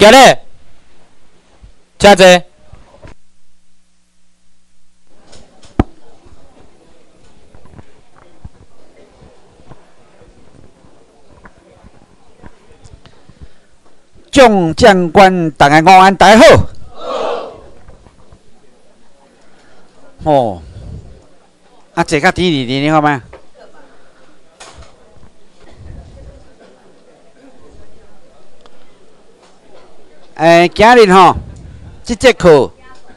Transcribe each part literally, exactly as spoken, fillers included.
今日遮济。 众将官，大家午安，大家好。哦，啊，坐较低一点，你好吗？诶，今日吼，这节课，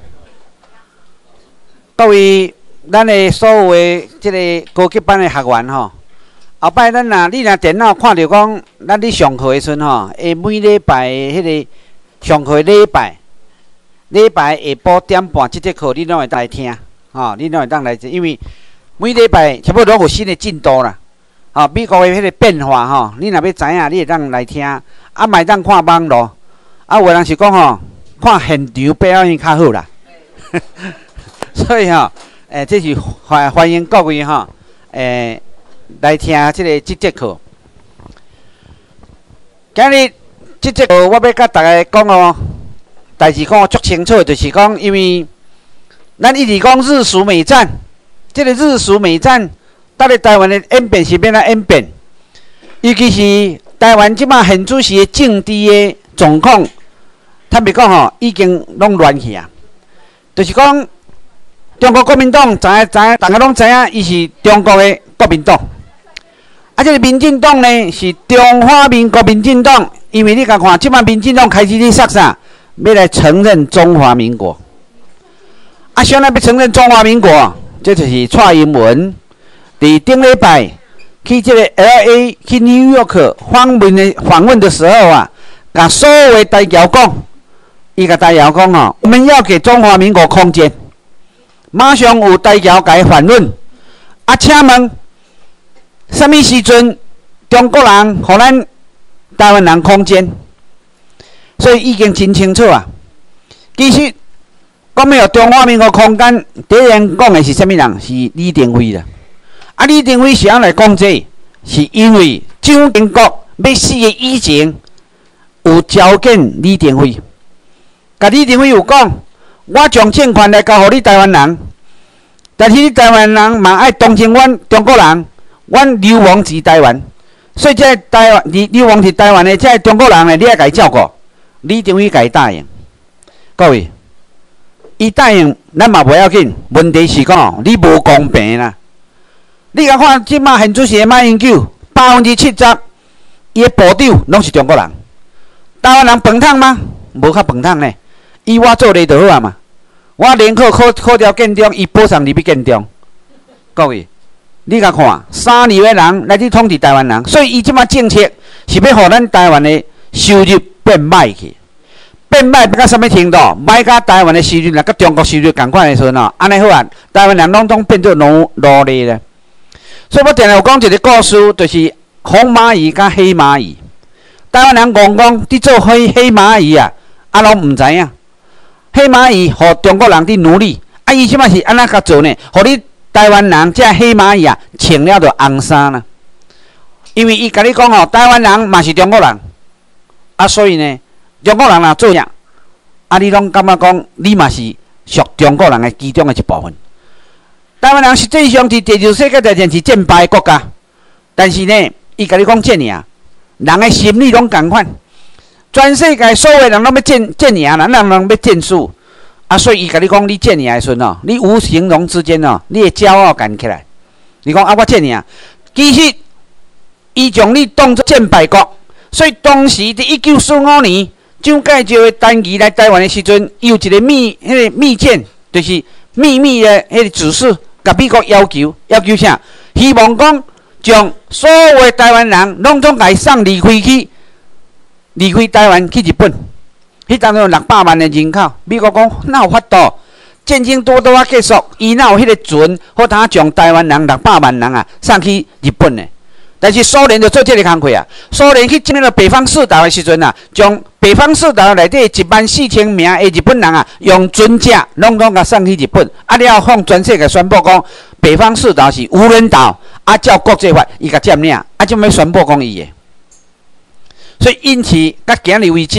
各位咱的所有的这个高级班的学员吼。 后摆咱若你若电脑看着讲，咱咧上课的时阵吼，下每礼拜迄个上课礼拜，礼拜下晡点半即节课你拢会当来听，吼，你拢会当来，因为每礼拜差不多有新的进度啦，吼，美国的迄个变化吼，你若要知影，你会当来听，啊，莫当看网络，啊，有人是讲吼，看现场表演较好啦，所以吼，诶、欸，这是欢欢迎各位吼，诶、欸。 来听即个即节课。今日即节课，我要甲大家讲哦，代志讲足清楚，就是讲，因为咱一直讲日苏美战，即、这个日苏美战，到底台湾的演变是变哪演变？尤其是台湾即马现主席的政治的状况，坦白讲吼，已经拢乱去啊。就是讲，中国国民党知影知影，大家拢知影，伊是中国的国民党。 啊，这个民进党呢是中华民国民进党，因为你甲看，即摆民进党开始咧说啥，要来承认中华民国。啊，想要要承认中华民国，这就是蔡英文伫顶礼拜去这个 L A 去 New York 访问的访问的时候啊，甲所有的代表讲，伊甲代表讲哦，我们要给中华民国空间。马上有代表甲伊反问，啊，请问。 什么时阵中国人互咱台湾人空间？所以已经真清楚啊。其实讲要中华民国空间，第一人讲的是什么人？是李登辉啦。啊，李登辉是安来讲这？是因为蒋经国要死的以前有召见李登辉，甲李登辉有讲，我将政权来交互你台湾人，但是你台湾人嘛爱同情阮中国人。 阮流亡至台湾，所以这台湾流流亡至台湾的这中国人呢，你要甲伊照顾。李登辉甲伊答应，各位，伊答应咱嘛袂要紧。问题是讲你无公平啦。你甲看即马现主席的马英九，百分之七十，伊的部长拢是中国人。台湾人饭桶吗？无较饭桶呢。以我做例就好啊嘛。我联考考考调建中，伊保送入去建中，各位。 你甲看，三流的人来去统治台湾人，所以伊即马政策是要互咱台湾的收入变歹去，变歹到什么程度？歹甲台湾的收入，若甲中国收入共款的时阵哦，安尼好啊，台湾人拢总变做奴奴隶咧。所以我定有讲一个故事，就是红蚂蚁甲黑蚂蚁。台湾人讲讲伫做黑黑蚂蚁啊，啊拢毋知影。黑蚂蚁互中国人伫奴隶，啊伊即马是安怎甲做呢？互你。 台湾人这黑蚂蚁啊，穿了就红衫啦。因为伊甲你讲吼，台湾人嘛是中国人，啊，所以呢，中国人若做啥，啊，你拢感觉讲你嘛是属中国人的其中的一部分。台湾人实际上伫第二世界大战是战败国家，但是呢，伊甲你讲这尔，人的心理拢共款，全世界所有人拢要战战赢啦，人人要战输。 啊，所以伊甲你讲，你这尔的时阵哦，你无形中之间哦，你的骄傲感起来。你讲啊，我这尔，其实伊将你当作战败国，所以当时伫一九四五年，蒋介石的单旗来台湾的时阵，伊有一个密迄、那个密件，就是秘密的迄个指示，甲美国要求，要求啥？希望讲将所有的台湾人拢总甲伊送离开去，离开台湾去日本。 迄当中六百万的人口，美国讲哪有法度？战争多多啊结束，伊哪有迄个船，好通将台湾人六百万人啊送去日本呢？但是苏联就做这个工课啊，苏联去进入北方四岛的时阵啊，将北方四岛内底一万四千名的日本人啊，用船只拢总甲送去日本，啊了向全世界宣布讲，北方四岛是无人岛，啊照国际法伊甲占领，啊就要宣布讲伊的。所以因此，到今日为止。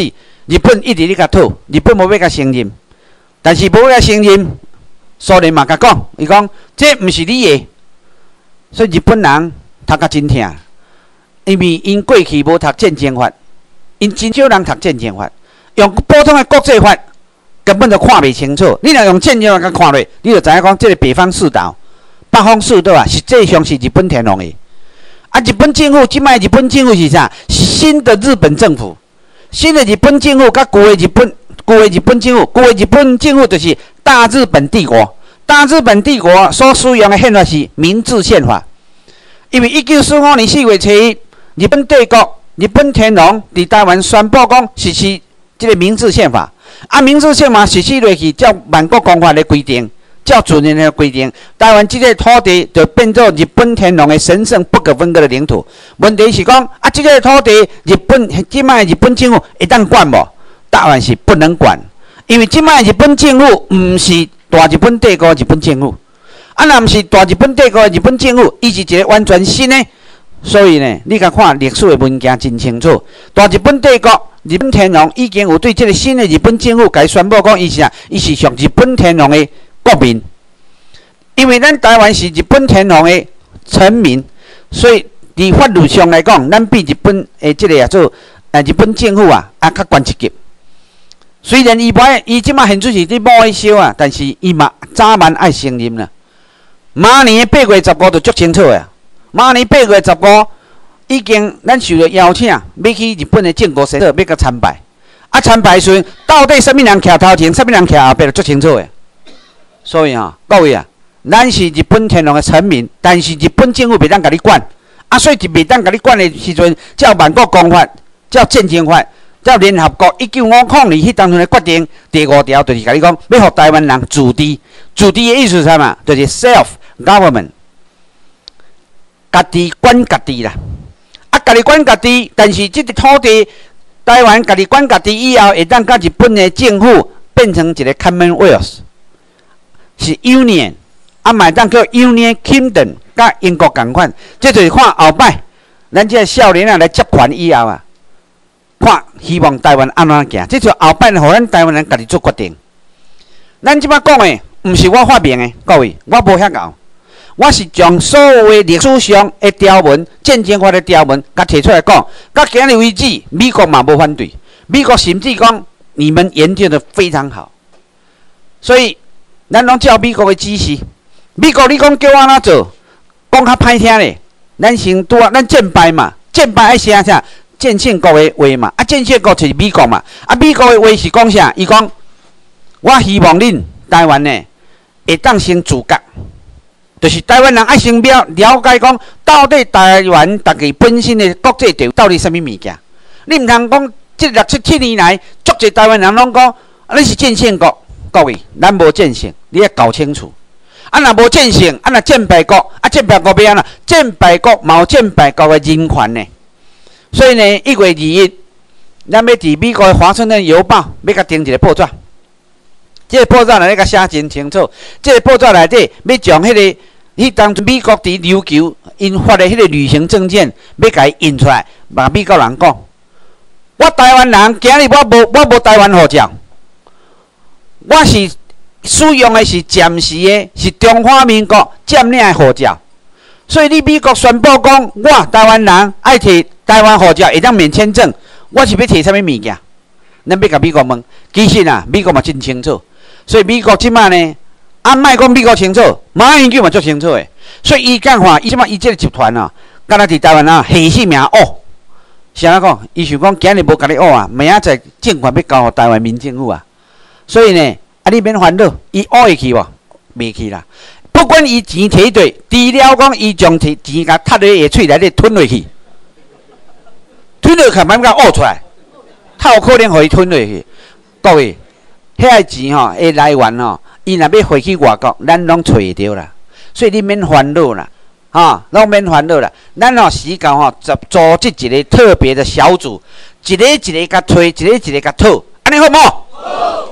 日本一直咧甲讨，日本无要甲承认，但是无要承认，苏联嘛甲讲，伊讲这毋是你的，所以日本人读甲真疼，因为因过去无读战争法，因真少人读战争法，用普通的国际法根本就看袂清楚。你若用战争法甲看落，你就知影讲这个北方四岛、北方四岛啊，实际上是日本天皇的。啊，日本政府即摆日本政府是啥？新的日本政府，新的日本政府甲旧的日本、旧的日本政府、旧的日本政府就是大日本帝国。大日本帝国所使用的宪法是明治宪法，因为一九四五年四月初一，日本帝国、日本天皇伫台湾宣布讲实施这个明治宪法。啊，明治宪法实施落去，照万国公法的规定。照主人的规定，台湾这个土地就变作日本天皇的神圣不可分割的领土。问题是讲啊，这个土地日本即摆日本政府会当管无？答案是不能管，因为即摆日本政府毋是大日本帝国日本政府，啊，若毋是大日本帝国日本政府，伊是一个完全新的。所以呢，你甲看历史的文件真清楚，大日本帝国日本天皇已经有对这个新的日本政府甲伊宣布讲，伊是啊，伊是属日本天皇的国民，因为咱台湾是日本天皇的臣民，所以伫法律上来讲，咱比日本诶即个啊做啊日本政府啊啊较悬一级。虽然伊歹，伊即马现做是伫摸一烧啊，但是伊嘛早晚爱承认啦。明年八月十五就足清楚诶，明年八月十五已经咱受到邀请，要去日本的靖国神社要甲参拜。啊，参拜时到底什么人徛头前，什么人徛后壁，就足清楚诶。所以啊，各位啊，咱是日本天皇的臣民，但是日本政府袂当甲你管，啊，所以袂当甲你管的时阵，照万国公法、照战争法、照联合国一九五零年迄当阵的决定，第五条就是甲你讲，要互台湾人自治。自治的意思是啥嘛？就是 self government， 家己管家己啦。啊，家己管家己，但是这个土地，台湾家己管家己以后，会当甲日本的政府变成一个 Commonwealth。是 Union， 啊，买当叫 Union Kingdom， 甲英国共款，这就是看后摆，咱这少年啊来接权以后啊，看希望台湾安怎行，这就后摆，互咱台湾人家己做决定。咱即摆讲的，毋是我发明的，各位，我无遐敖，我是将所有的历史上的条文、战争法的条文，甲摕出来讲，到今日为止，美国嘛无反对，美国甚至讲你们研究的非常好，所以。咱拢照美国的指示，美国你讲叫我安怎做，讲较歹听咧。咱先拄啊，咱战败嘛，战败爱写啥？战胜国的话嘛，啊，战胜国就是美国嘛，啊，美国的话是讲啥？伊讲，我希望恁台湾呢会当先自觉，就是台湾人爱先了了解讲，到底台湾大家本身的国际地位到底什么物件？你毋通讲，这六七七年来，足侪台湾人拢讲，啊，你是战胜国。各位，咱无战胜，你要搞清楚。啊，若无战胜，啊，若战败国，啊，战败国要安怎？战败国嘛有战败国的人权呢。所以呢，一月二日，咱要伫美国的《华盛顿邮报》要甲登一个报纸。这个报纸内底甲写真清楚。这个报纸内底要将迄、那个迄当初美国伫琉球因发的迄个旅行证件，要甲伊印出来，把美国人讲：我台湾人今日我无我无台湾护照。我是使用的是暂时的，是中华民国占领的护照，所以你美国宣布讲，我台湾人爱摕台湾护照会当免签证，我是要摕啥物物件？咱要甲美国问，其实啊，美国嘛真清楚，所以美国即摆呢，啊，莫讲美国清楚，马英九嘛足清楚的，所以伊讲话，伊即摆伊即个集团啊，敢若伫台湾啊，下死命恶，是安怎讲？伊想讲今日无甲你恶啊，明仔载政权要交互台湾民政府啊。所以呢，啊，你免烦恼，伊挖会去无？袂去啦。不管伊钱摕对，除了讲伊将钱钱甲踢咧下喙内底吞落去，吞落去慢慢甲挖出来，他有可能互伊吞落去。各位，遐个钱吼，会来源吼，伊若要回去外国，咱拢找会着啦。所以你免烦恼啦，哈，拢免烦恼啦。咱吼时间吼，组组织一个特别的小组，一个一个甲推，一个一个甲讨，安尼好无？好。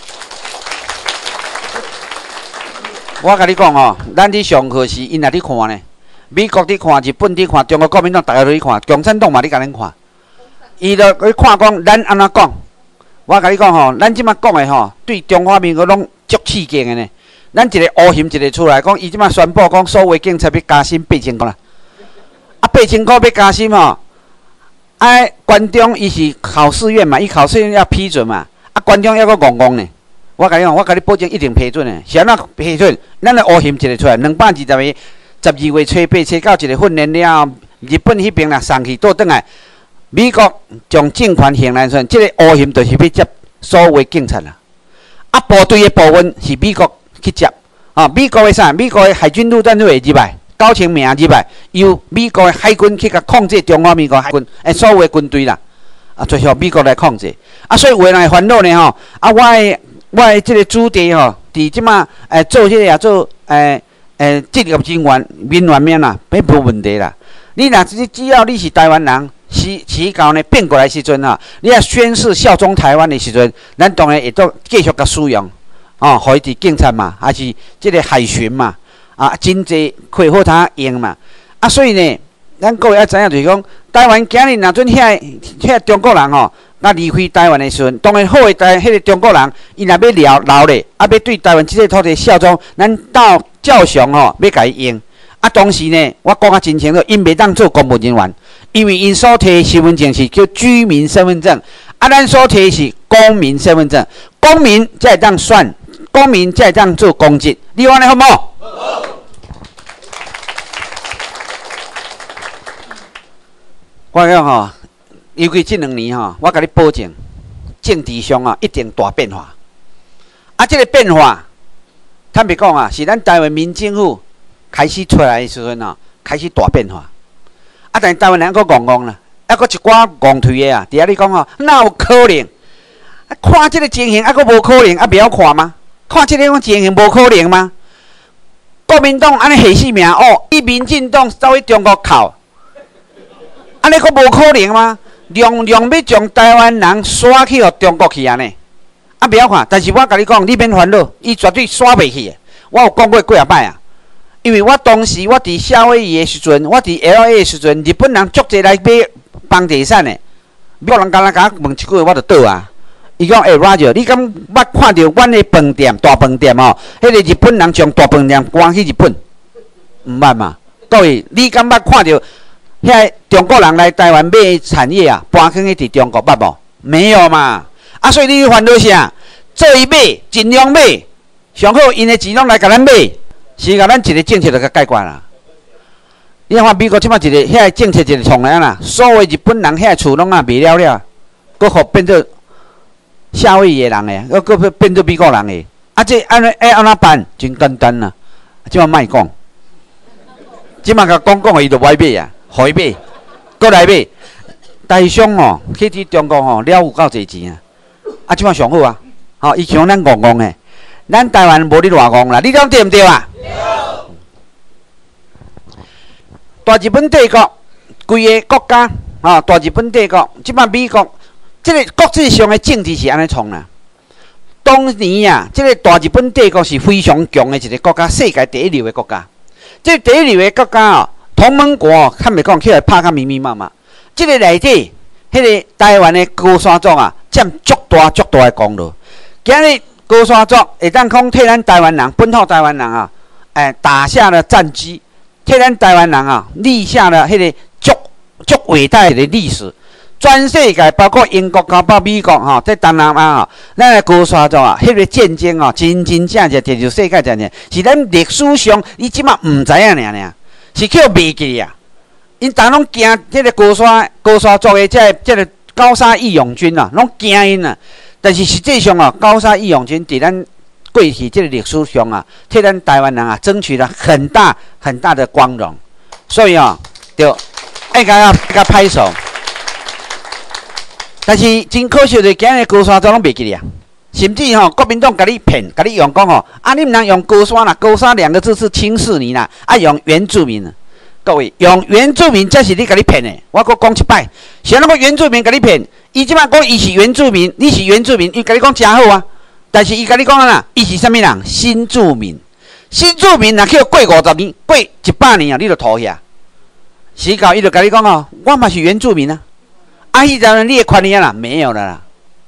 我甲你讲吼，咱伫上课时，因也伫看呢。美国伫看，日本伫看，中国国民党大家都伫看，共产党嘛伫甲恁看。伊著去看讲，咱安怎讲？ 我甲你讲吼，咱即马讲的吼，对中华民国拢足刺激的呢。咱一个乌函一个出来讲，伊即马宣布讲，所有警察要加薪八千块啦。啊，八千块要加薪吼，啊，关中伊是考试院嘛，伊考试院要批准嘛，啊，关中还阁戆戆呢。我甲你讲，我甲你保证一定批准的。是安怎批准？咱的乌函一个出来，两百二十个，十二月初八初九一个训练了，日本迄边啦送去倒转来，美国将政权行来算，即、这个乌函就是要接所有的警察啦。啊，部队的部分是美国去接，啊，美国的啥？美国的海军陆战队入来，九千名入来，由美国的海军去甲控制中华民国海军，诶，所有的军队啦，啊，就是由美国来控制。啊，所以有人会烦恼呢吼，啊，我的我的即个主题吼，伫即马诶做即个也做诶诶职业人员人员面啦，迄无问题啦。你若只只要你是台湾人，时时到呢变过来时阵啊，你要宣誓效忠台湾的时阵，咱当然会都继续甲使用，哦，互伊伫警察嘛，还是即个海巡嘛，啊，真济可以好他用嘛。啊，所以呢，咱各位要知影就是讲，台湾今日若准遐遐中国人吼。那离开台湾的时阵，当然好诶，台迄个中国人，伊若要留留咧，啊，要对台湾即个土地效忠，咱到照常吼要甲伊用。啊，当时呢，我讲啊真清楚，因袂当做公务人员，因为因所摕的身份证是叫居民身份证，啊，咱所摕的是公民身份证，公民才会当算，公民才会当做公职。你安尼好无？好。我讲吼。尤其这两年吼，我甲你保证，政治上啊一定大变化。啊，这个变化，坦白讲啊，是咱台湾民政府开始出来的时阵啊，开始大变化。啊，但是台湾人佫戆戆啦，还佫一寡戆退的啊。伫遐你讲吼，哪有可能？啊，看这个情形，还佫无可能，啊，不要看吗？看这个情形无可能吗？国民党安尼下死命哦，伊民进党走去中国靠，安尼佫无可能吗？量量要将台湾人刷去互中国去安尼，啊不要看，但是我甲你讲，你免烦恼，伊绝对刷袂去的。我有讲过几啊摆啊，因为我当时我伫夏威夷的时阵，我伫 L A 的时阵，日本人足济来买房地产的，美国人敢若甲我问一句话，我就倒啊。伊讲，诶、欸、，Roger， 你敢捌看到阮的饭店大饭店吼？迄、那个日本人将大饭店搬去日本，毋捌嘛？各位，你敢捌看到？遐中国人来台湾买产业啊，搬去去伫中国捌无？没有嘛？啊，所以你烦恼啥？做伊买，尽量买，上好因的钱拢来甲咱买，是甲咱一个政策就甲解决啦。你看美国即摆一个遐政策一个创来啦，所有日本人遐厝拢啊卖了了，佫互变做夏威夷的人诶，佫佫变做美国人诶。啊，这安尼爱安怎办？真简单啦，即摆莫讲，即摆甲讲讲伊就歪买啊。互伊买，搁来买，台商哦，去伫中国吼，了有够侪钱啊！啊，即摆上好啊，吼，伊像咱戆戆诶，咱台湾无你偌戆啦，你讲对毋对啊？对。大日本帝国，规个国家，吼，大日本帝国，即摆美国，即个国际上诶政治是安尼创啦。当年啊，即个大日本帝国是非常强诶一个国家，世界第一流诶国家。即第一流诶国家哦。同盟国哦，较袂讲起来拍甲密密麻麻。即个内底，迄个台湾的高山族啊，占足大足大的功劳。今日高山族会当讲替咱台湾人、本土台湾人啊，诶，打下了战机，替咱台湾人啊立下了迄个足足伟大的历史。全世界包括英国、包括美国吼，在东南亚吼，咱的高山族啊，迄个战争哦，真真正正摕着世界战争，是咱历史上你即马毋知影尔尔。是去袂记啊！因逐拢惊即个高山高山族的即个即个高沙义勇军啊，拢惊因啊。但是实际上啊，高沙义勇军伫咱过去即个历史上啊，替咱台湾人啊争取了很大很大的光荣。所以啊，就爱甲甲甲拍手。但是真可惜的，今日高山族拢袂记啊。甚至吼、哦，国民党甲你骗，甲你用讲吼，啊，你毋通用高山啦，高山两个字是轻视你啦，啊，用原住民。各位，用原住民才是你甲你骗的。我搁讲一摆，谁那个原住民甲你骗？伊即摆讲伊是原住民，你是原住民，伊甲你讲真好啊。但是伊甲你讲啦，伊是啥物人？新住民。新住民若去过五十年，过一百年啊，你就吐遐。时到伊就甲你讲哦，我嘛是原住民啊。啊，迄阵你的权利啦，没有了啦。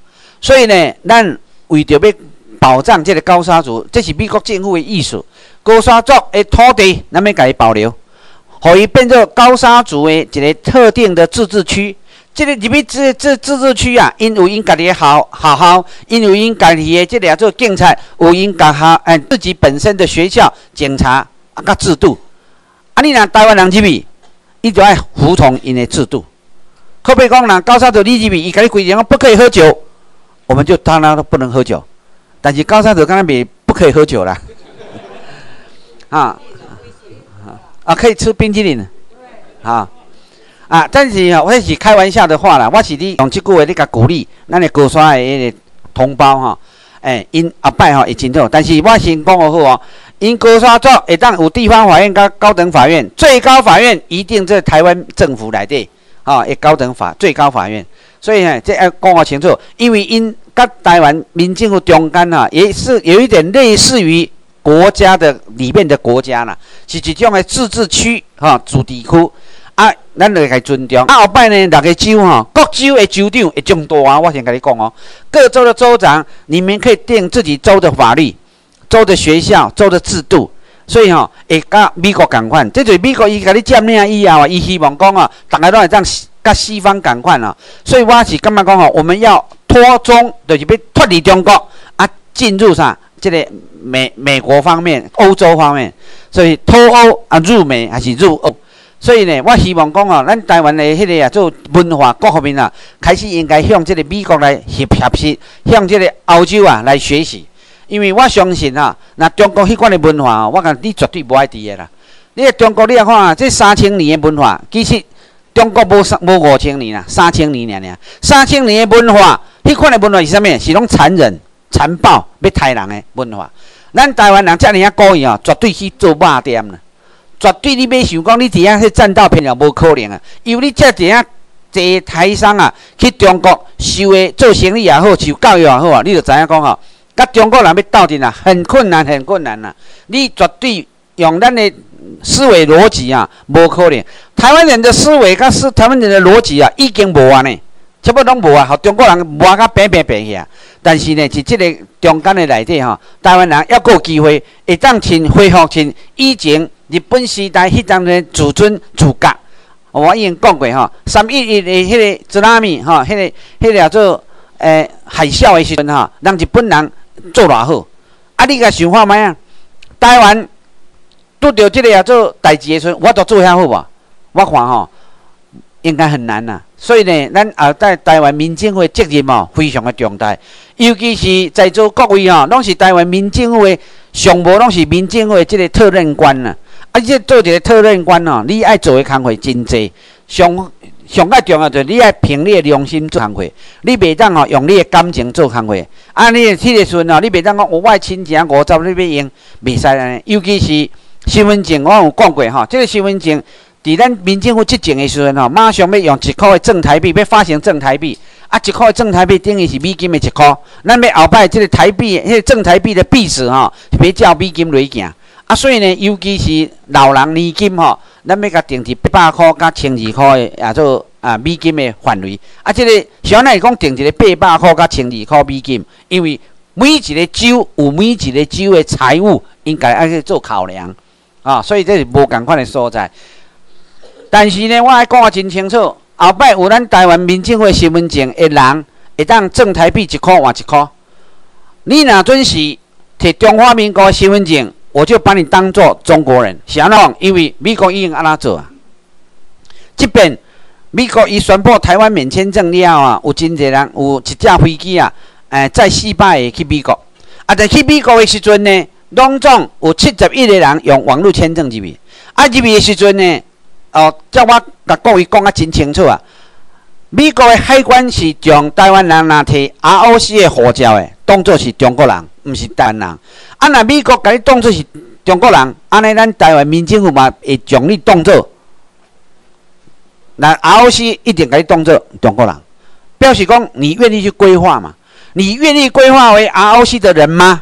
所以呢，咱为着要保障这个高沙族，这是美国政府的意思。高沙族的土地，咱要甲伊保留，互伊变做高沙族的一个特定的自治区。这个入去这这自治区啊，因有因家己的校学校，因有因家己的这个做警察，有因家校哎自己本身的学校、警察啊甲制度。啊，你若台湾人入去，伊就爱服从因的制度。可比讲，若高沙族你入去，伊甲你规定讲不可以喝酒，我们就当然都不能喝酒。但是高沙族刚才比不可以喝酒啦，啊啊可以吃冰淇淋，啊。啊，但是吼，我是开玩笑的话啦，我是你用即句话你甲鼓励咱的高山的迄个同胞吼，诶、欸，因后摆吼会真好。但是我先讲好哦，因高山族会当有地方法院甲高等法院，最高法院一定在台湾政府内底，吼、哦，诶，高等法最高法院。所以呢，这要讲好清楚，因为因甲台湾民政府中间哈，也是有一点类似于国家的里面的国家啦，是一种的自治区哈，自治区。啊，咱就该尊重。啊，后摆呢，六个州哈，各州的州长会众多啊。我先跟你讲哦，各州的州长，你们可以定自己州的法律、州的学校、州的制度。所以吼，会甲美国共款。这就是美国伊甲你占领以后啊，伊希望讲啊，大家都会当甲西方共款啊。所以我是感觉讲吼，我们要脱中，就是要脱离中国啊，进入啥？这个美美国方面、欧洲方面。所以脱欧啊，入美还是入欧？所以呢，我希望讲哦，咱台湾的迄个啊，做文化各方面啊，开始应该向这个美国来学学习，向这个欧洲啊来学习。因为我相信啊，那中国迄款的文化，我讲你绝对无爱伫的啦。你个中国，你来看啊，这三千年的文化，其实中国无三无五千年啦，三千年尔尔。三千年的文化，迄款的文化是啥物？是拢残忍、残暴、要杀人的文化。咱台湾人遮尔啊故意哦，绝对去做肉店啦。绝对你要想讲，你伫遐去占到便宜无可能啊！因为你遮伫遐坐台商啊，去中国收诶做生意也好，受教育也好啊，你就知影讲吼，甲中国人要斗阵啊，很困难，很困难啊！你绝对用咱的思维逻辑啊，无可能。台湾人的思维甲是台湾人的逻辑啊，已经无啊呢，差不多拢无啊，互中国人磨甲平平平去啊。但是呢，是即个中间的内底吼，台湾人还佫有机会会当亲恢复亲以前。日本时代迄当的自尊自觉，我已经讲过吼，三一一的迄个津波吼，迄个迄个叫做诶海啸的时阵吼，让日本人做偌好。啊，你甲想看卖啊？台湾拄着即个叫做代志的时阵，我都做遐好无？我看吼，应该很难呐、啊。所以呢，咱后代台湾民政府的责任哦，非常的重大，尤其是在座各位吼，拢是台湾民政府的上无拢是民政府的即个特任官呐、啊。啊！即做一个特任官哦，你爱做的工课真济，上上较重要就是你爱凭你的良心做工课，你袂当哦用你的感情做工课。啊，你迄个时阵哦，你袂当讲我的亲情五十你要用，袂使安尼。尤其是身份证，我有讲过吼，这个身份证伫咱民政府执政的时阵吼，马上要用一箍的正台币，要发行正台币。啊，一箍的正台币等于是美金的一箍，咱要后摆这个台币，迄个正台币的币值吼，别照美金来行。啊，所以呢，尤其是老人年金吼，咱要甲定一八百块甲千二块的，也做啊美金的范围。啊，这个像咱讲定一个八百块甲千二块美金，因为每一个州有每一个州的财务应该爱去做考量啊，所以这是无共款的所在。但是呢，我爱讲啊真清楚，后摆有咱台湾民政府身份证的人，会当挣台币一块换一块。你若准是摕中华民国的身份证，我就把你当作中国人，是安怎？因为美国已经安怎做啊。即便美国伊宣布台湾免签证了啊，有真侪人有一架飞机啊，诶，载四百个去美国。啊，但去美国的时阵呢，拢总有七十一个人用网络签证入去。啊，入去的时阵呢，哦，叫我甲各位讲啊真清楚啊。美国的海关是将台湾人若摕 R O C 的护照的，当作是中国人，毋是台湾人。啊，若美国甲你当作是中国人，安尼咱台湾民政府嘛会将你当作，那 R O C 一定甲你当作中国人，表示讲你愿意去规划嘛？你愿意规划为 R O C 的人吗？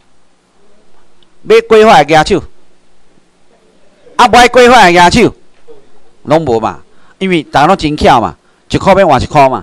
要规划的举手，啊，不爱规划的举手，拢无嘛？因为大家拢真巧嘛，一箍要换一箍嘛。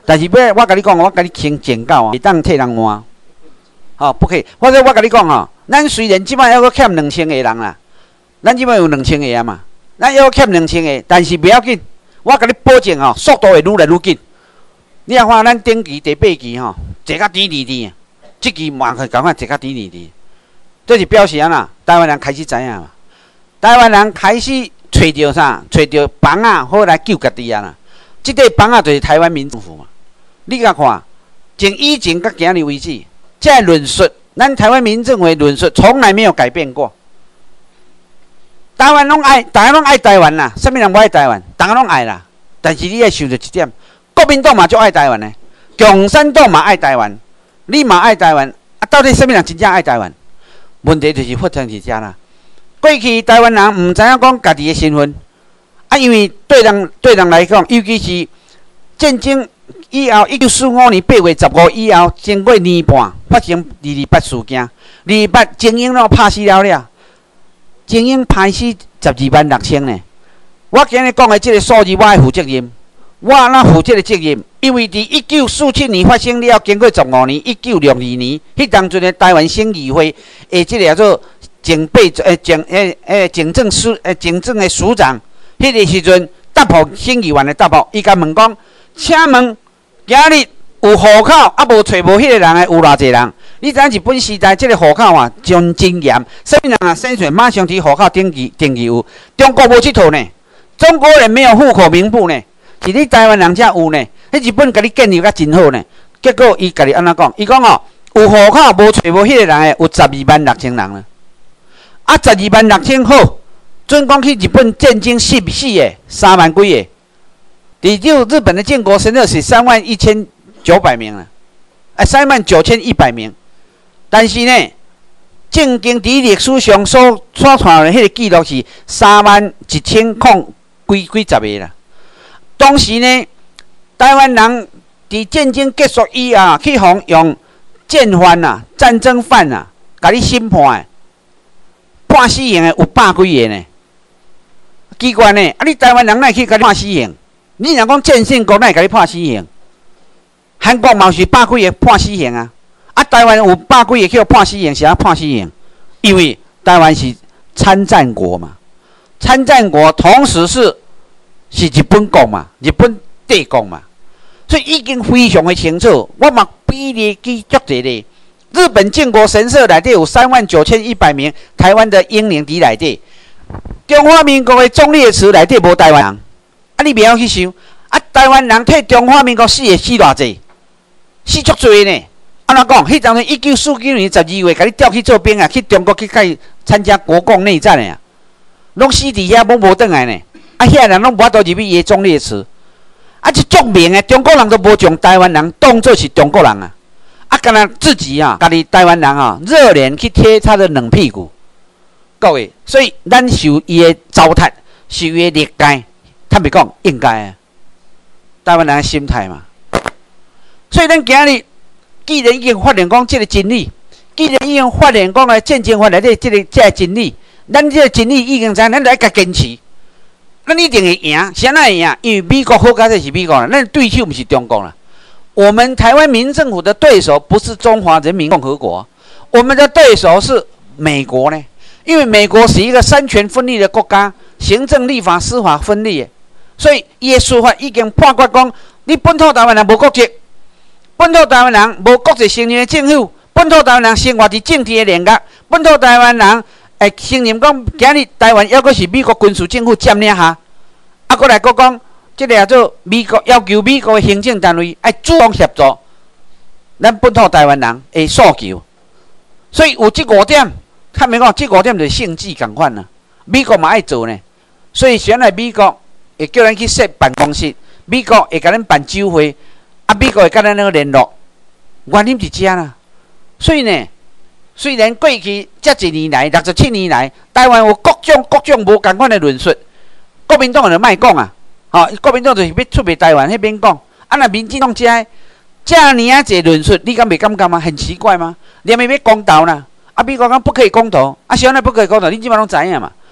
但是要我甲你讲，我甲你先警告啊，袂当替人换，吼，不可以。或者我甲你讲吼，咱虽然即摆还阁欠两千个人啦，咱即摆有两千个啊嘛，咱还阁欠两千个，但是不要紧，我甲你保证吼，速度会愈来愈紧。你啊看咱顶期第八期吼，坐甲甜甜甜，即期嘛去赶快坐甲甜甜甜，这是表示啊啦，台湾人开始知影嘛，台湾人开始找着啥，找着房啊，好来救家己啊啦。即块房啊，就是台湾民政府嘛。你甲看，从以前到今日为止，这论述，咱台湾民政府的论述从来没有改变过。台湾拢爱，大家拢爱台湾啦，啥物人不爱台湾？大家拢爱啦。但是你要想着一点，国民党嘛就爱台湾呢，共产党嘛爱台湾，你嘛爱台湾，啊，到底啥物人真正爱台湾？问题就是发生伫遮啦。过去台湾人毋知影讲家己的身份，啊，因为对人对人来讲，尤其是战争以后，一九四五年八月十五以后，经过年半发生二二八事件，二二八精英拢拍死了了，精英拍死十二万六千呢。我今日讲的这个数字，我爱负责任，我哪负这个责任？因为伫一九四七年发生了，经过十五年，一九六二年，迄当阵的台湾省议会，诶，这个叫做警备诶警诶诶警政署诶警政的署长，迄个时阵答复省议员的答复，伊甲问讲，请问今日有户口啊无找无迄个人的有偌济人？你知影日本时代这个户口啊，真真严，啥物人啊生出来马上提户口登记登记有，中国无这套呢，中国人没有户口名簿呢，是你台湾人才有呢。迄日本甲你建立甲真好呢，结果伊甲你安怎讲？伊讲哦，有户口无找无迄个人诶，有十二万六千人啦。啊，十二万六千好，准讲去日本战争死不死诶？三万几个。第六日本的建国神社是三万一千九百名啦，啊，三万九千一百名。但是呢，正经伫历史上所所传的迄个记录是三万一千空几几十个啦。当时呢，台湾人伫战争结束以后，去互用战犯啊、战争犯啊，甲你审判的，判死刑的有百几个呢。奇怪呢，啊，你台湾人哪会去甲你判死刑？你若讲战胜国，哪会甲你判死刑？韩国嘛是百几个判死刑啊，啊，台湾有百几个去判死刑，是安判死刑？因为台湾是参战国嘛，参战国同时是是日本国嘛，日本帝国嘛。所以已经非常的清楚，我嘛比例记足侪咧。日本建国神社内底有三万九千一百名台湾的英灵伫内底，中华民国的忠烈祠内底无台湾人，啊你袂晓去想，啊台湾人替中华民国死的死偌济，死足侪呢。安怎讲？迄当阵一九四九年十二月，甲你调去做兵啊，去中国去甲伊参加国共内战的啊，拢死伫遐，拢无转来呢。啊遐人拢无法度入去伊的忠烈祠。啊，这足明诶，中国人都无将台湾人当作是中国人啊！啊，干那自己啊，家己台湾人啊，热脸去贴他的冷屁股，各位，所以咱受伊诶糟蹋，受伊诶劣改，坦白讲应该啊，台湾人诶心态嘛。所以咱今日既然已经发现讲这个真理，既然已经发现讲诶战争法内底这个这个真理，咱这个真理已经知，咱来甲坚持。咱一定会赢，谁哪会赢？因为美国好佳就是美国啦，咱对手不是中国啦。我们台湾民政府的对手不是中华人民共和国，我们的对手是美国呢。因为美国是一个三权分立的国家，行政、立法、司法分立的，所以伊的司法已经判决讲，你本土台湾人无国籍，本土台湾人无国际承认的政府，本土台湾人生活伫政治的联合，本土台湾人。会承认讲，今日台湾还阁是美国军事政府占领下，啊，过来阁讲，即个叫做美国要求美国的行政单位爱主动协助咱本土台湾人的诉求，所以有即五点，坦白讲，即五点就是性质共款啦。美国嘛爱做呢，所以选来美国会叫咱去设办公室，美国会甲咱办酒会，啊，美国会甲咱那个联络，原因伫遮啦，所以呢。虽然过去这一年来，六十七年来，台湾有各种各种无共款的论述，国民党就莫讲啊，吼、哦，国民党就是要出卖台湾，迄边讲，啊，那民进党遮遮尔啊侪论述，你敢袂感觉吗？很奇怪吗？连咪要公投啦，啊，美国讲不可以公投，啊，谁来不可以公投？你即摆拢知影嘛？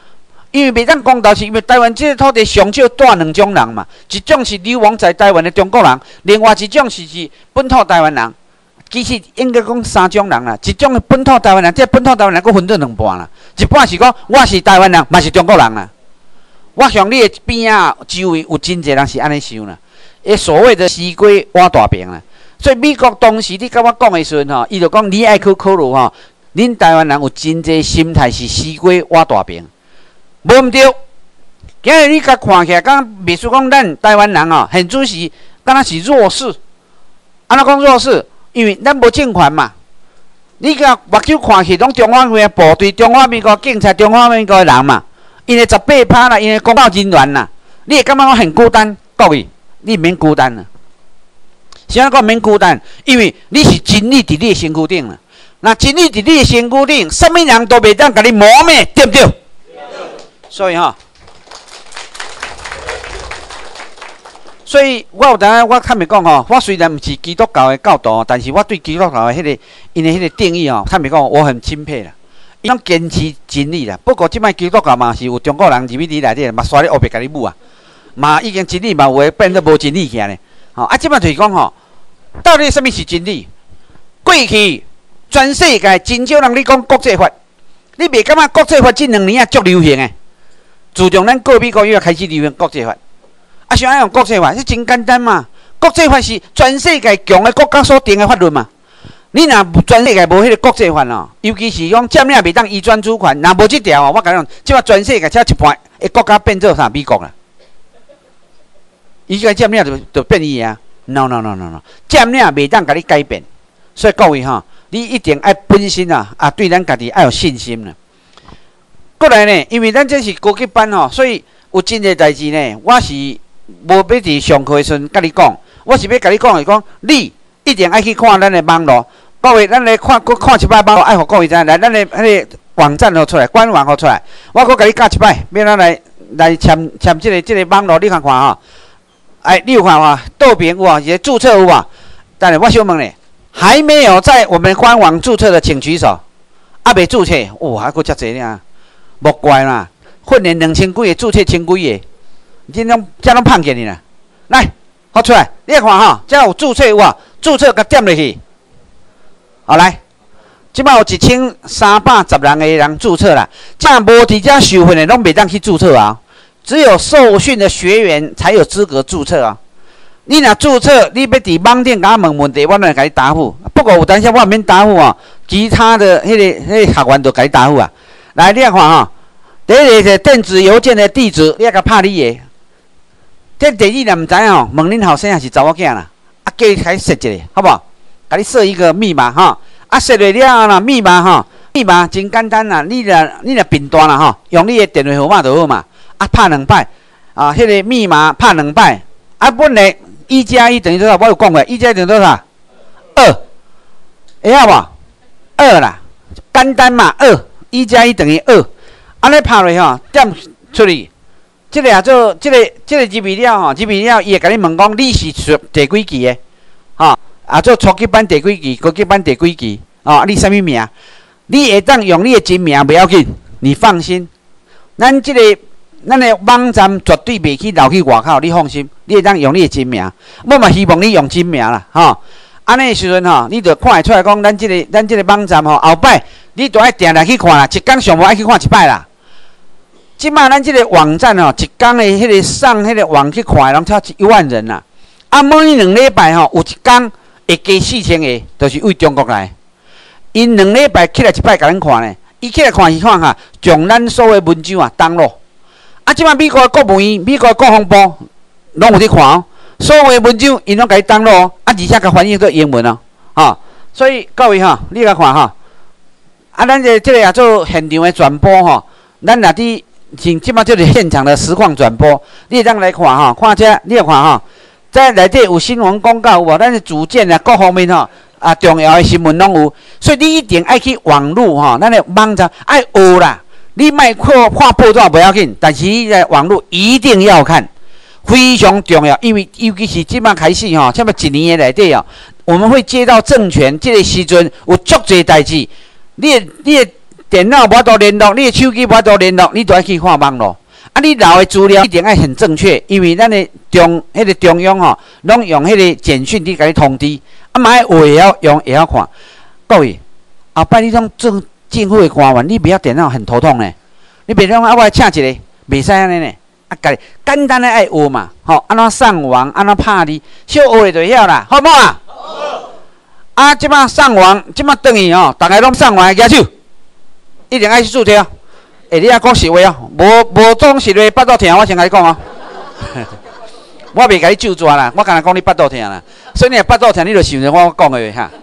因为袂当公道，是因为台湾这个土地上少带两种人嘛，一种是流亡在台湾的中国人，另外一种是是本土台湾人。其实应该讲三种人啦，一种是本土台湾人，这本土台湾人佫分做两半啦，一半是讲我是台湾人，嘛是中国人啦。我向你的边啊周围有真侪人是安尼想啦，诶，所谓的西瓜挖大饼啦。所以美国当时你甲我讲的时阵吼，伊就讲你爱去考虑吼，恁台湾人有真侪心态是西瓜挖大饼，无毋对。今日你甲看起来，讲袂输讲咱台湾人哦，很主是敢若是弱势。安怎讲弱势？因为咱无政权嘛。你甲目睭看起，拢中华民国部队、中华民国警察、中华民国的人嘛。因为十八趴啦，因为公道人员啦，你会感觉我很孤单？各位，你免孤单啦。啥讲免孤单？因为你是真理伫你的身躯顶啦。那真理伫你的身躯顶，什么人都袂当甲你磨灭，对不对？对。所以吼。所以我有当我坦白讲吼，我虽然毋是基督教的教徒，但是我对基督教的迄、那个因的迄个定义吼，坦白讲我很钦佩啦。伊拢坚持真理啦。不过即摆基督教嘛是有中国人入去你内底，嘛刷咧黑白甲你舞啊，嘛已经真理嘛有诶变得无真理起来咧。吼啊，即摆就是讲吼，到底什么是真理？过去全世界真少人咧讲国际法，你袂感觉国际法即两年啊足流行诶？自从咱过美国以后开始流行国际法。啊，想要用国际法，是真简单嘛。国际法是全世界强的国家所定的法律嘛。你若全世界无迄个国际法哦，尤其是讲占领袂当移转主权，若无即条哦，我甲你讲，即摆全世界才一半的国家变做啥美国啦。伊个占领就就变伊啊 ？No no no no no， 占领袂当甲你改变。所以各位吼，你一定爱本身啊啊，对咱家己爱有信心啦。过来呢，因为咱这是高级班吼，所以有真个代志呢，我是。无要伫上课的时阵甲你讲，我是要甲你讲是讲，你一定爱去看咱的网络。各位，咱来看，搁看一摆网络，爱互各位知影。来，咱的迄个网站互出来，官网互出来。我搁甲你教一摆，要咱来来签签即个即个网络，你看看吼。哎，你有看无？倒边有无？一个注册有无？等下我想问咧，还没有在我们官网注册的，请举手。啊，未注册，哇，还搁遮济呢？莫怪啦，训练两千几个，注册千几个。这拢这拢胖起你啦！来，好出来，你看哈，这有注册有无？注册甲点落去。好来，即摆有一千三百十人个人注册啦。这无伫遮受训的拢袂当去注册啊，只有受训的学员才有资格注册啊。你若注册，你要伫网顶甲我问问题，我来甲你答复。不过有当时我免答复哦，其他的迄、那个迄、那个学员就甲你答复啊。来，你看哈，第一个是电子邮件的地址，你甲拍你个。这第二若毋知吼，问恁后生还是查某囝啦，啊，叫伊开设一个，好不好？甲你设一个密码哈，啊，设了了啦，密码哈，密码真简单啦，你若你若频段啦吼，用你的电话号码就好嘛，啊，拍两摆，啊，迄、那个密码拍两摆，啊，本来一加一等于多少？我有讲过，一加一等于多少？二，会晓无？二啦，简单嘛，二，一加一等于二，安尼拍落去吼，点出去。即个啊做，即、这个即、这个入去了吼，入去了伊会甲你问讲，你是属第几期的？吼、哦，啊做初级班第几期，高级班第几期？哦，你啥物名？你会当用你的真名袂要紧，你放心。咱即、这个咱的网站绝对袂去留去外口，你放心。你会当用你的真名，我嘛希望你用真名啦，吼、哦。安尼时阵吼，你着看会出来讲，咱即、这个咱即个网站吼，后摆你着爱定定去看啦，一工上无爱去看一摆啦。即摆咱即个网站吼，一工的迄个上迄个网去看，拢超一万人啦。啊，每两礼拜吼，有一工会加四千个，就是为中国来。因两礼拜起来一摆，甲咱看咧。伊起来看是看哈，将咱所有文章啊登录。啊，即摆美国的国务院、美国的国防部拢有伫看哦，所有的文章因拢甲伊登录哦，啊，而且甲翻译做英文哦，吼。所以各位吼，你来看吼，啊，咱这这个也做现场的转播吼，咱若伫。像即摆就是现场的实况转播，你会当来看吼，看遮，你来看吼，在内底有新闻广告有无？咱的主见啊，各方面吼啊，重要的新闻拢有，所以你一定爱去网络吼，咱的网站爱学啦。你莫看看报纸不要紧，但是你在网络一定要看，非常重要。因为尤其是即摆开始吼，差不多一年的内底哦，我们会接到政权这个时阵有足侪代志，你的你的电脑无法度联络，你的手机无法度联络，你就要去看网络。啊，你留的资料一定要很正确，因为咱的中迄、那个中央吼，拢用迄个简讯伫甲你通知，啊，买话会晓用会晓看。各位，后摆你种政政府的官员，你不要电脑很头痛呢。你别讲啊，我请一个，袂使安尼呢。啊，家己简单的爱学嘛，吼，安怎上网，安怎拍字，小学就晓啦，好无啊？好。啊，即摆上网，即摆等于吼，逐个拢上网举手，一定爱去注册哦。诶，你啊讲实话哦，无无讲实话，巴肚疼，我先甲你讲哦。我袂甲你就抓啦，我干那讲你巴肚疼啦。所以你若巴肚疼，你就想着我讲的话哈。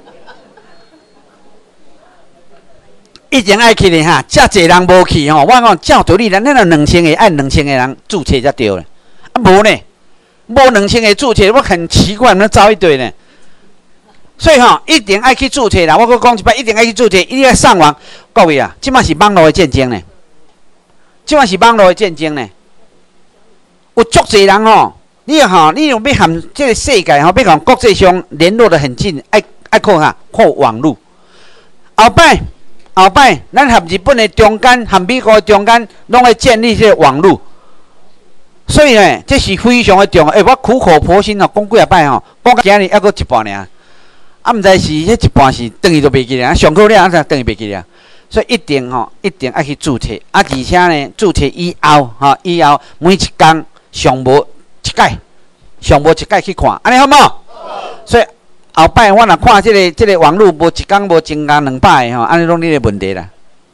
一定爱去的哈，遮侪人无去吼，我讲照道理，咱那两千个按两千个人注册才对咧。啊无呢，无两千个注册，我很奇怪，那招一堆呢。所以吼，一定爱去注册啦。我搁讲一摆，一定爱去注册，一定要上网。各位啊，即摆是网络的战争呢。即摆是网络的战争呢，有足侪人吼，你吼，你要要和这个世界吼，要和国际上联络得很近，爱爱靠啥？靠网络。后摆，后摆，咱和日本的中间，和美国的中间，拢会建立这个网络。所以呢，这是非常的重要。诶、欸，我苦口婆心哦，讲几啊摆吼，讲到今日还阁一半尔，啊，毋知是迄一半是等于都袂记咧，上课了啊，才等于袂记咧。所以一定吼、哦，一定爱去注册，啊，而且呢，注册以后，吼、哦，以后每一天上无一届，上无一届去看，安尼好无？好。所以后摆我若看即、這個即、這個网络无一天无增加两百个吼，安尼拢你个问题啦。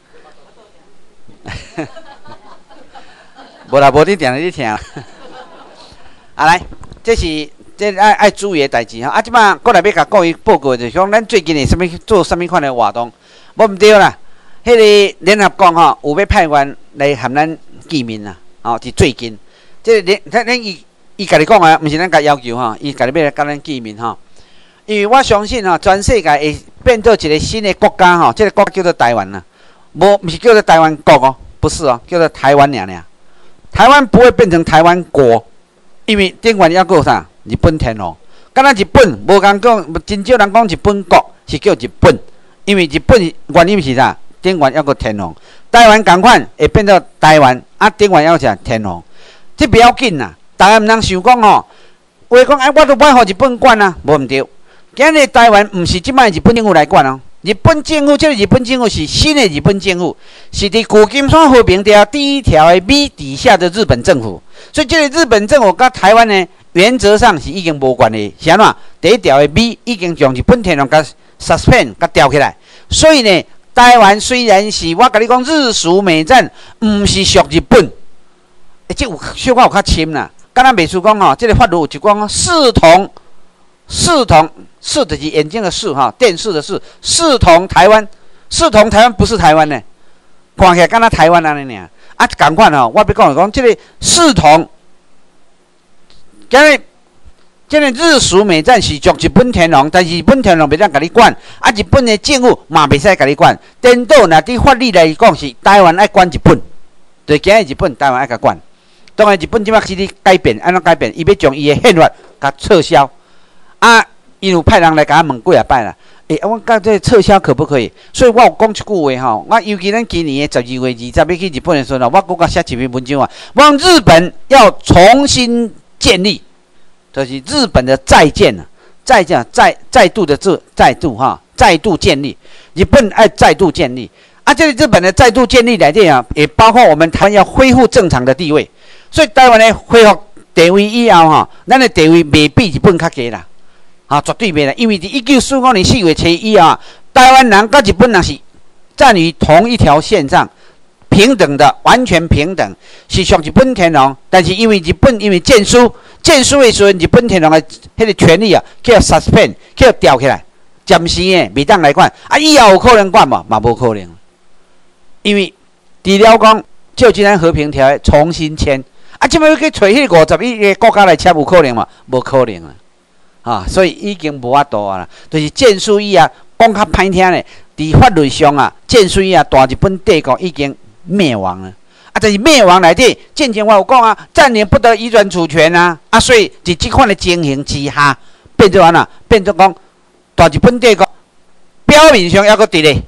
无啦，无你定你听。啊来，这是这爱爱注意的代志吼。啊，即摆过来要甲各位报告就是讲，咱最近的什么做什么款的活动，无毋对啦。迄个联合国吼有要派员来和咱见面啦，哦，是最近。即个联，咱咱伊伊家己讲啊，毋是咱家要求吼，伊家己要来甲咱见面吼。因为我相信吼，全世界会变做一个新的国家吼，这个国家叫做台湾啦，无毋是叫做台湾国哦，不是哦，叫做台湾尔尔。台湾不会变成台湾国，因为顶原要有啥？日本天皇。敢若日本无讲讲，真少人讲日本国是叫日本，因为日本原因是啥？顶原要个天皇，台湾共款会变做台湾，啊顶原要啥天皇，这不要紧啦。大家毋通想讲吼，话讲哎，我都要互日本管啊，无毋对。今日台湾毋是即摆日本政府来管哦，日本政府这个日本政府是新的日本政府，是伫旧金山和平条第一条的 B 底下的日本政府，所以这个日本政府甲台湾呢，原则上是已经无关系。是安怎？第一条的 B 已经将日本天皇甲 suspend 甲吊起来，所以呢。台湾虽然是我甲你讲日属美战，毋是属日本，诶，即有小可有较深啦。敢若美术讲吼，即、這個法律有一讲视同视同视就是眼睛的视哈，电视的视，视同台湾，视同台湾不是台湾呢，看起来敢若台湾安尼尔。啊，共款吼，我要讲就讲即个视同，今日。即个日属美战是属日本天皇，但是日本天皇袂当甲你管，啊，日本的政府嘛袂使甲你管。颠倒，若伫法律来讲是台湾爱管日本，就今日日本台湾爱甲管。当然日本即摆是咧改变，安怎改变？伊要将伊的宪法甲撤销。啊，伊有派人来甲我问几啊摆啦。诶、欸，我讲这撤销可不可以？所以我有讲一句话吼，我尤其咱今年的十二月二十要去日本的时候，我搁甲写一篇文章啊，我讲日本要重新建立。就是日本的再建啊，再建再再度的这再度哈，再度建立，日本爱再度建立啊。这个日本的再度建立来讲啊，也包括我们台湾要恢复正常的地位。所以台湾的恢复地位以后哈，咱的地位未比日本较低啦，啊，绝对袂啦。因为伫一九四五年四月初以后，台湾人甲日本人是站于同一条线上。平等的，完全平等，是属日本天皇。但是因为日本因为建书，建书的时候，日本天皇的迄个权利啊，叫 suspend， 叫吊起来，暂时诶袂当来管。啊，以后有可能管嘛？嘛无可能，因为除了讲旧金山和平条约重新签，啊，即摆要去找迄五十一个国家来签，有可能嘛？无可能啊！啊，所以已经无法度啊啦，就是建书以啊，讲较歹听咧，伫法律上啊，建书以啊，大日本帝国已经。灭亡了啊！但是灭亡来的，渐渐我有讲啊，占领不得移转主权啊啊！所以在这款的情形之下，变做安那？变做讲大日本帝国表面上还阁伫咧，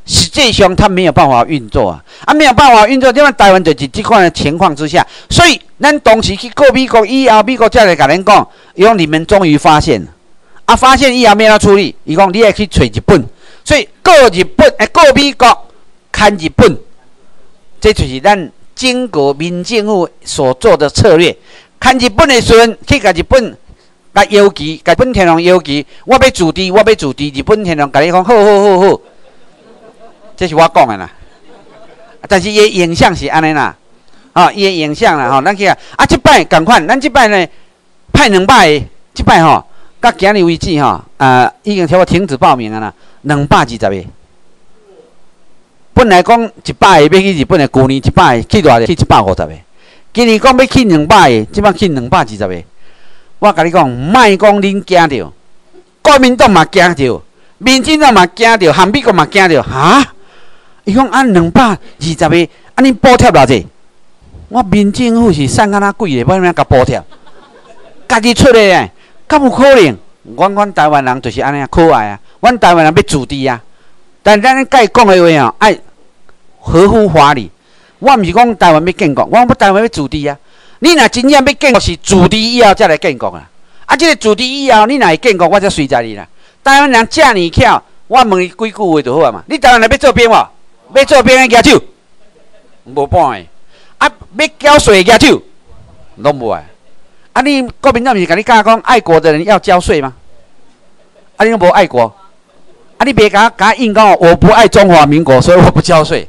实际上它没有办法运作啊，啊没有办法运作，因为台湾就是这款的情况之下，所以咱当时去告美国以后，美国才来甲咱讲，伊讲你们终于发现了，啊发现以后要怎处理？伊讲你要去找日本，所以告日本，诶告美国，看日本，这就是咱经国民政府所做的策略。看日本的时阵，去甲日本。甲要求，甲日本天皇要求，我要驻地，我要驻地。日本天皇甲你讲，好好好好，这是我讲的啦。但是伊的影响是安尼啦，哦，伊的影响啦，吼、哦，咱去啊，啊，即摆共款，咱即摆呢派两百个，即摆吼，到今日为止吼，啊，已经差不多停止报名啊啦，两百二十个。本来讲一百个要去日本的，旧年一百个去偌济？去一百五十个。今年讲要去两百个，即摆去两百二十个。我甲你讲，莫讲恁惊着，国民党嘛惊着，民进党嘛惊着，韩美国嘛惊着，哈？伊讲按两百二十个，安尼补贴偌济？我民政府是省敢若贵个，要安怎甲补贴？家己出的诶，敢有可能？阮阮台湾人就是安尼可爱啊！阮台湾人要自治啊，但咱甲伊讲的话哦，爱合乎法律。我毋是讲台湾要建国，我讲台湾要自治啊。你若真正要建国，是自治以后才来建国啦。啊，这个自治以后，你若会建国，我才随在你啦。台湾人遮尔巧，我问你几句话就好啊嘛。你台湾人要做兵无？要做兵的举手，无半个。啊，要缴税的举手，拢无啊。啊，你国民党毋是甲你教讲，爱国的人要交税吗？啊，你拢无爱国。啊，你别甲甲硬讲，我不爱中华民国，所以我不交税。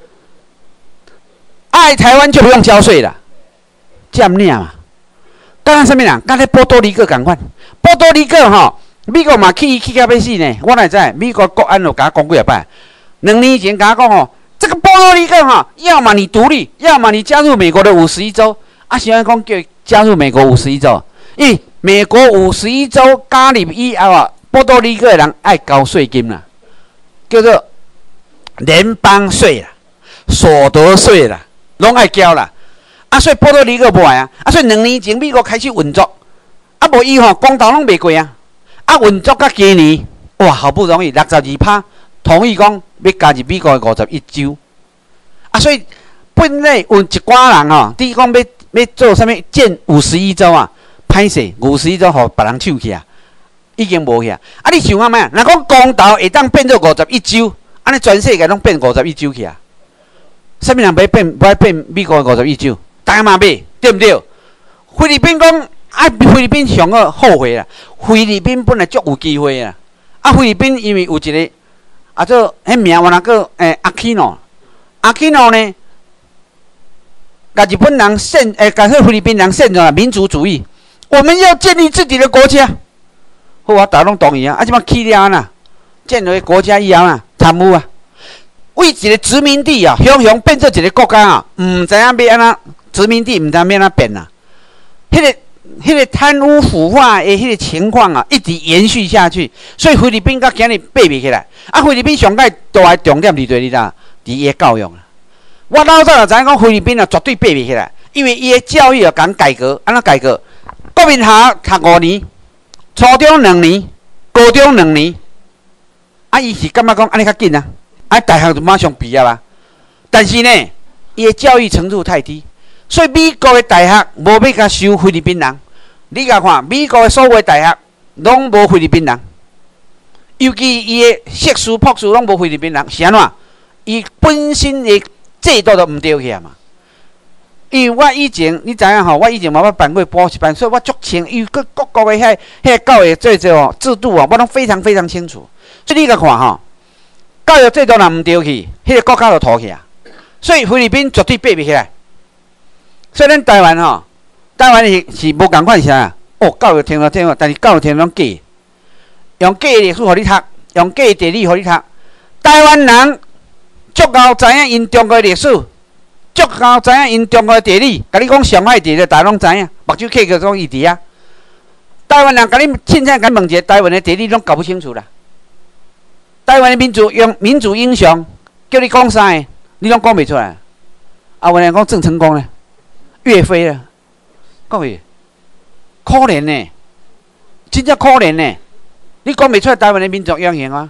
爱台湾就不用交税了。这么领嘛？敢若啥物人？敢咧波多黎各共款？波多黎各吼，美国嘛去去到要死呢。我哪知？美国国安就甲我讲几啊摆。两年前甲我讲哦，这个波多黎各哈，要么你独立，要么你加入美国的五十一州。啊，喜欢讲叫加入美国五十一州，因为美国五十一州加入以后啊，波多黎各的人爱交税金啦，叫做联邦税啦、所得税啦，拢爱交啦。啊，所以波多黎各无爱啊，啊，所以两年前美国开始运作，啊，无伊吼公投拢袂过啊，啊，运作到今年，哇，好不容易六十二趴同意讲要加入美国的五十一州，啊，所以本来有一寡人吼，第一讲要要做啥物建五十一州啊，歹势五十一州互别人抢去啊，已经无去啊，啊，你想看咩？若讲公投会当变做五十一州，安尼全世界拢变五十一州去啊？啥物人要变？要变美国的五十一州？大家嘛买，对不对？菲律宾讲啊，菲律宾上个后悔啦。菲律宾本来足有机会啦，啊，菲律宾因为有一个啊，做迄名我那个诶阿基诺，阿基诺呢，甲日本人限诶，甲迄菲律宾人限咗民族主义，我们要建立自己的国家。好啊，大家拢同意啊，啊，即摆去了呐，建了国家以后啊，贪污啊，为一个殖民地啊，雄雄变做一个国家啊，唔知影要安怎。殖民地唔知要安怎变啦，迄、那个、迄个贪污腐化的迄个情况啊，一直延续下去，所以菲律宾到今日爬袂起来。啊，菲律宾上界大的重点伫对哩啦，伫伊的教育啦。我老早就知影讲菲律宾啊，绝对爬袂起来，因为伊的教育要讲改革，安怎改革？国民校读五年，初中两年，高中两年，啊，伊是感觉讲安尼较紧啊，啊，大学就马上毕业啦。但是呢，伊的教育程度太低。所以美国的大学无要甲收菲律宾人，你甲看美国的所有大学拢无菲律宾人，尤其伊的硕士、博士拢无菲律宾人，是安怎？伊本身的制度都毋对去啊嘛。因为我以前你知影吼，我以前嘛捌办过补习班，所以我足清，因为各各国的遐遐教育制度哦制度啊，我拢非常非常清楚。所以你甲看吼，教育制度若毋对去，迄个国家就拖去啊。所以菲律宾绝对爬袂起来。所以咱台湾吼，台湾是是无共款啥哦，教育听了听了，但是教育听拢假，用假的历史互你读，用假的地理互你读。台湾人足够知影因中国的历史，足够知影因中国的地理。甲你讲上海地理，大家拢知影，目睭刻个种伊伫啊。台湾人甲你凊彩甲你问一下，台湾的地理拢搞不清楚啦。台湾的民主用民主英雄，叫你讲啥个，你拢讲袂出来。啊，有人讲郑成功呢？岳飞啊，各位，可怜呢，真正可怜呢。你讲袂出来台湾的民族英雄啊？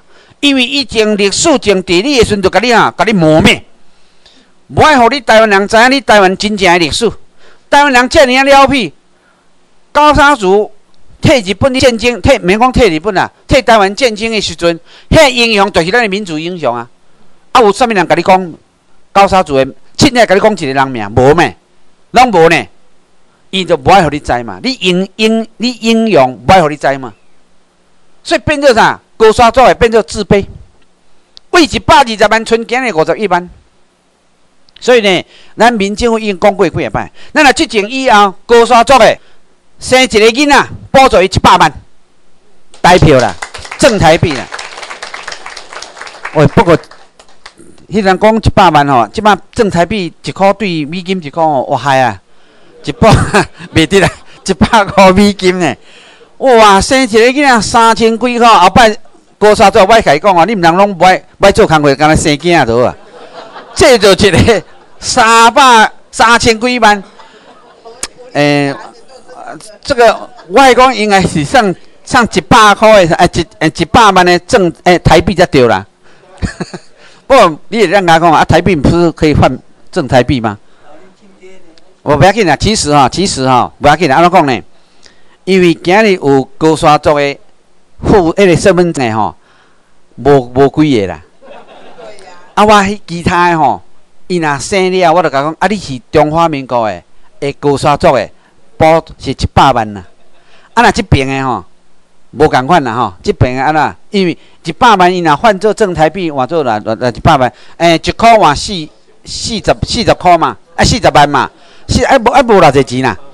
因为以前历史前地理的时阵，就甲你啊，甲你磨灭，无爱互你台湾人知影你台湾真正的历史。台湾人遮尔啊了屁，高沙族替日本战争，替免讲替日本啊，替台湾战争的时阵，迄英雄就是咱的民族英雄啊！啊，有啥物人甲你讲高沙族的？凊彩甲你讲一个人名，无咩，拢无呢。伊就无爱互你知嘛，你英英你英勇无爱互你知嘛，所以变做啥？高沙族会变做自卑，为一百二十万村行的五十一万。所以呢，咱民政府已经讲过几啊摆，咱若执政以后，高沙族的生一个囡仔，补助伊一百万台票啦，正台币啦。喂，不过，迄人讲一百万吼，即摆正台币一箍对美金一箍哦，哇嗨啊！一百袂得啦，一百箍美金呢！哇，生一个囡仔三千几箍，后摆高沙族我甲伊讲啊，你毋通拢不爱不爱做工课，干那生囝仔多啊！这就一个三百三千几万，诶、欸，这个我来讲应该是上上一百块的，哎一诶一百万的正诶、欸、台币才对啦。不过你也这样讲啊，台币不是可以换正台币吗？我不要紧啦，其实哈，其实哈，不要紧啦，安怎讲呢？因为今日有高沙族的户迄个身份证吼，无无几个啦。啊，我迄其他的吼，伊若生了，我就甲讲，啊，你是中华民国的，诶，高沙族的，补是一百万啦。啊，若即边的吼，无共款啦吼，即边的安那，因为一百万伊若换做正台币，换做来来一百万，诶，一箍换四四十四十箍嘛，啊，四十万嘛，是啊无啊无偌济钱啦。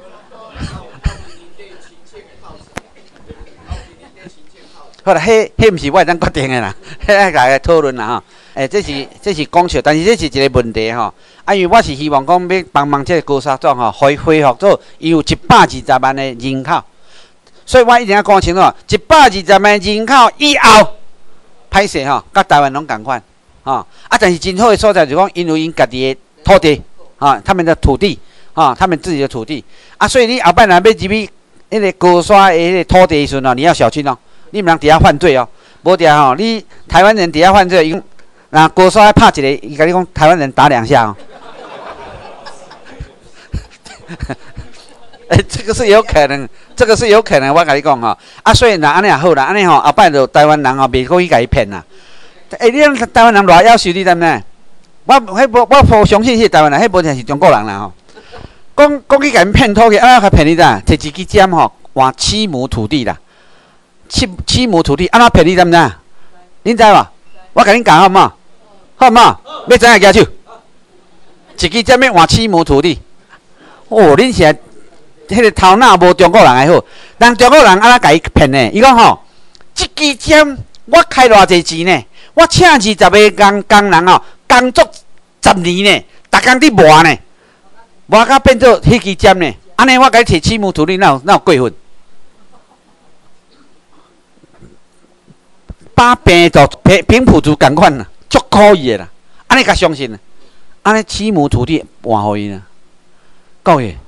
好啦，迄迄毋是我会当决定的啦，迄爱甲伊讨论啦吼。诶、欸，这是这是讲笑，但是这是一个问题吼。啊，因为我是希望讲要帮忙这个高沙族吼，恢恢复做伊有一百二十万的人口，所以我一定要讲清楚，一百二十万人口以后，歹势吼，甲台湾拢共款吼。啊，但是真好的所在就是讲，因有因家己的土地啊，他们的土地啊，他们自己的土地啊，所以你后摆若要入去迄个高沙的迄个土地的时阵哦，你要小心哦。你毋通伫遐犯罪哦，无伫遐吼，你台湾人伫遐犯罪，伊那高沙拍一个，伊甲你讲台湾人打两下哦。哎、欸，这个是有可能，这个是有可能，我甲你讲吼。啊，所以若安尼也好啦，安尼吼后摆就台湾人吼袂过去甲伊骗啦。哎、欸，你台湾人偌夭寿，你知毋知？我迄无我不相信是台湾人，迄无定是中国人啦吼。讲讲去甲因骗土去，安怎甲骗你咋？摕一支针吼换七亩土地啦。七七亩土地，安怎骗你知毋知？恁知无？我甲恁讲好唔好？好唔好？要知影举手。一支针要换七亩土地。哦，恁是迄个头脑无中国人的好。人中国人安怎甲伊骗呢？伊讲吼，一支针我开偌济钱呢？我请二十个工工人哦，工作十年呢，逐工伫磨呢，磨甲变做迄支针呢。安尼我甲你摕七亩土地，哪有哪有过分？把病就平平埔族共款啦，足可以的啦。安尼甲相信啦，安尼七亩土地换互伊啦，够个。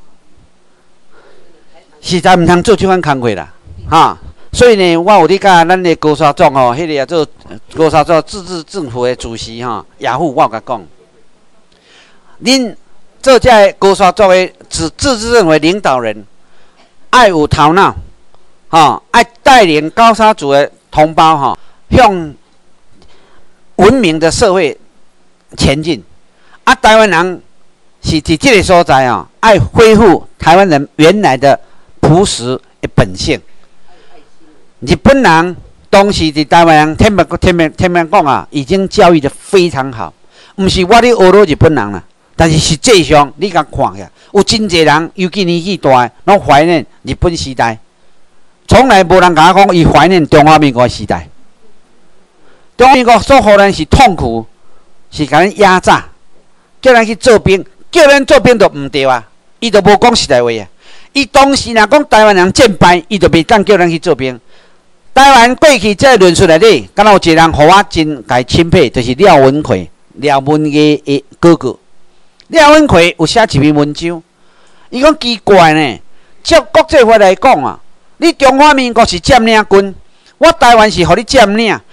实在毋通做即款工课啦，哈。所以呢，我有咧甲咱的高沙族吼，迄个也做高沙族自治政府的主席吼，亚虎我有甲讲，恁做这个高沙族的自自治政府的领导人，爱有头脑，吼，爱带领高沙族的同胞吼。向文明的社会前进，啊，台湾人是伫这个所在哦，爱恢复台湾人原来的朴实的本性。日本人当时伫台湾人，天面天面天面讲啊，已经教育得非常好，毋是我咧学日本人啦，但是实际上你甲看下，有真侪人，尤其年纪大的，拢怀念日本时代，从来无人甲我讲伊怀念中华民国时代。中华民国所互咱是痛苦，是甲咱压榨，叫咱去做兵，叫咱做兵就毋对啊！伊就无讲实在话啊！伊当时若讲台湾人战败，伊就袂当叫咱去做兵。台湾过去这论述内底，敢若有一个人互我真甲伊钦佩，就是廖文魁，廖文艺的哥哥。廖文魁有写一篇文章，伊讲奇怪呢，照国际法来讲啊，你中华民国是占领军，我台湾是互你占领。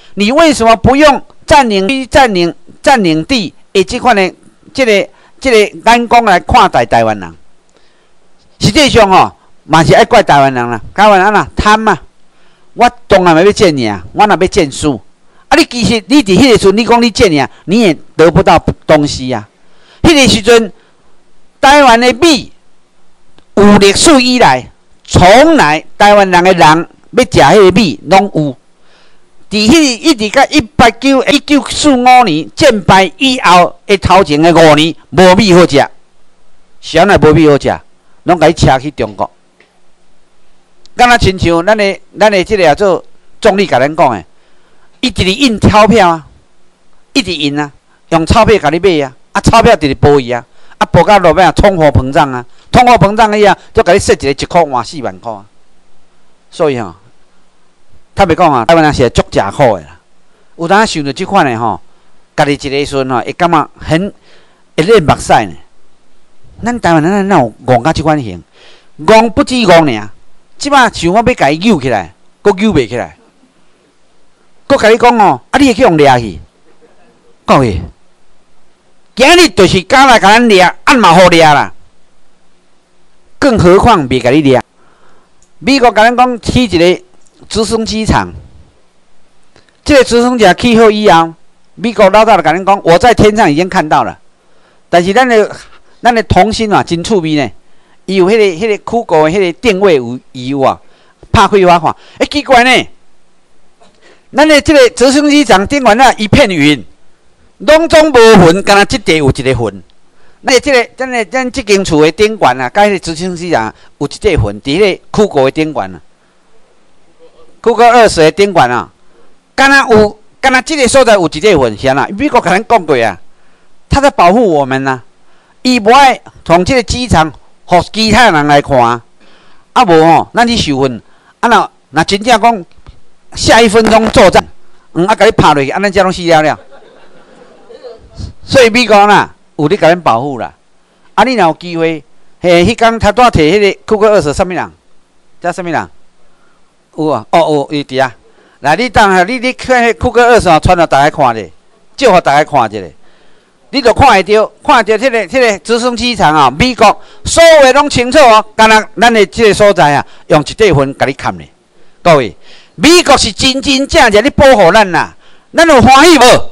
你为什么不用占领区、占领占领地，以这款的这个这个眼光来看待台湾人？实际上哦，嘛是爱怪台湾人啦，台湾人啦贪嘛。我当然要见你啊，我哪要见输？啊，你其实你伫迄个时阵，你讲你见你啊，你也得不到东西啊。迄个时阵，台湾的米有历史以来，从来台湾人的人要食迄个米拢有。伫迄个一直到一八九一九四五年战败以后的头前的五年，无米好食，谁来无米好食？拢甲伊车去中国。敢若亲像咱的咱的即个叫做总理甲咱讲的，伊直直印钞票啊，一直印啊，用钞票甲你买啊，啊钞票直直包伊啊，啊包到落尾啊，通货膨胀啊，通货膨胀以后，就甲你设一个一箍换四万箍啊。所以吼、哦，坦白讲啊，台湾人是足食苦的啦。有当想到即款的吼，家己一个时阵吼，会感觉很会咧目屎呢。咱台湾人哪有戆到即款型？戆不止戆尔。即摆像我要甲伊扭起来，佫扭袂起来，佫甲你讲哦，啊，你会去用掠去，各位，今日就是敢来甲咱掠，按嘛好掠啦，更何况袂甲你掠。美国甲咱讲起一个直升机场，这个直升机起好以后，美国老早就甲咱讲，我在天上已经看到了，但是咱的咱的童心啊，真趣味呢。伊有迄、那个、迄、那个酷狗的迄个定位有有啊，拍开我看，哎、欸、奇怪呢，咱的这个直升机场顶完啊一片云，拢总无云，敢若即地有一个云。咱的这个咱的咱即间厝的顶管啊，甲迄个直升机场有一块云，伫迄个酷狗的顶管啊，酷狗二十的顶管啊，敢若有敢若即个所在有一块云，是安啊？美国甲咱讲过啊，他在保护我们呐、啊，伊无爱从即个机场。互其他人来看，啊无吼，咱去受训，啊若若真正讲下一分钟作战，嗯，啊，甲你拍落去，啊，咱才拢死了了。所以美国啦，有咧甲咱保护啦。啊，你若有机会，嘿，迄工他拄摕迄个酷狗二十，啥物人？叫啥物人？有啊，哦有，伊伫啊。来，你当下你你看迄酷狗二十，传互大家看者，借互大家看者咧。你就看会到，看会到这个这个直升机场啊，美国所有的拢清楚哦。敢若咱的这个所在啊，用一块云甲你砍咧。各位，美国是真真正正咧保护咱啦，咱有欢喜无？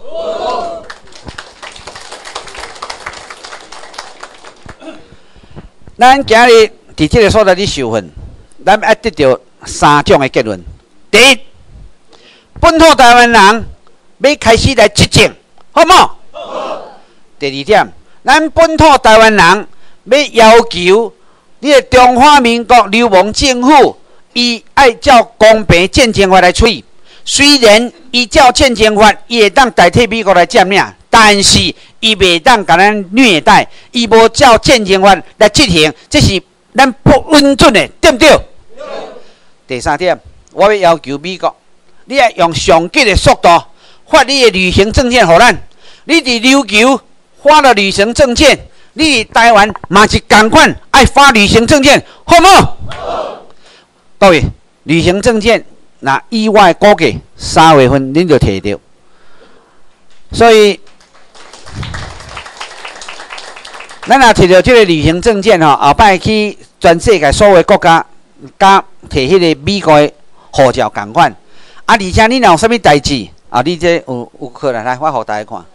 咱今日伫这个所在咧受训，咱要得到三种的结论。第一，本土台湾人要开始来执政，好唔好？第二点，咱本土台湾人要要求你个中华民国流氓政府，伊爱照公平战争法来处理。虽然依照战争法，伊会当代替美国来占领，但是伊袂当甲咱虐待，伊无照战争法来执行，这是咱不稳准的，对不对？对。第三点，我要要求美国，你要用上急的速度发你的旅行证件互咱，你伫琉球。发了旅行证件，你台湾嘛是同款爱发旅行证件，好唔好？好。各位，旅行证件那意外估计三月份恁就摕到，所以咱若摕到这个旅行证件吼，后摆去全世界所有国家，甲摕迄个美国的护照同款。啊，而且你若有啥物代志啊，你这有有可能来，我互大家看。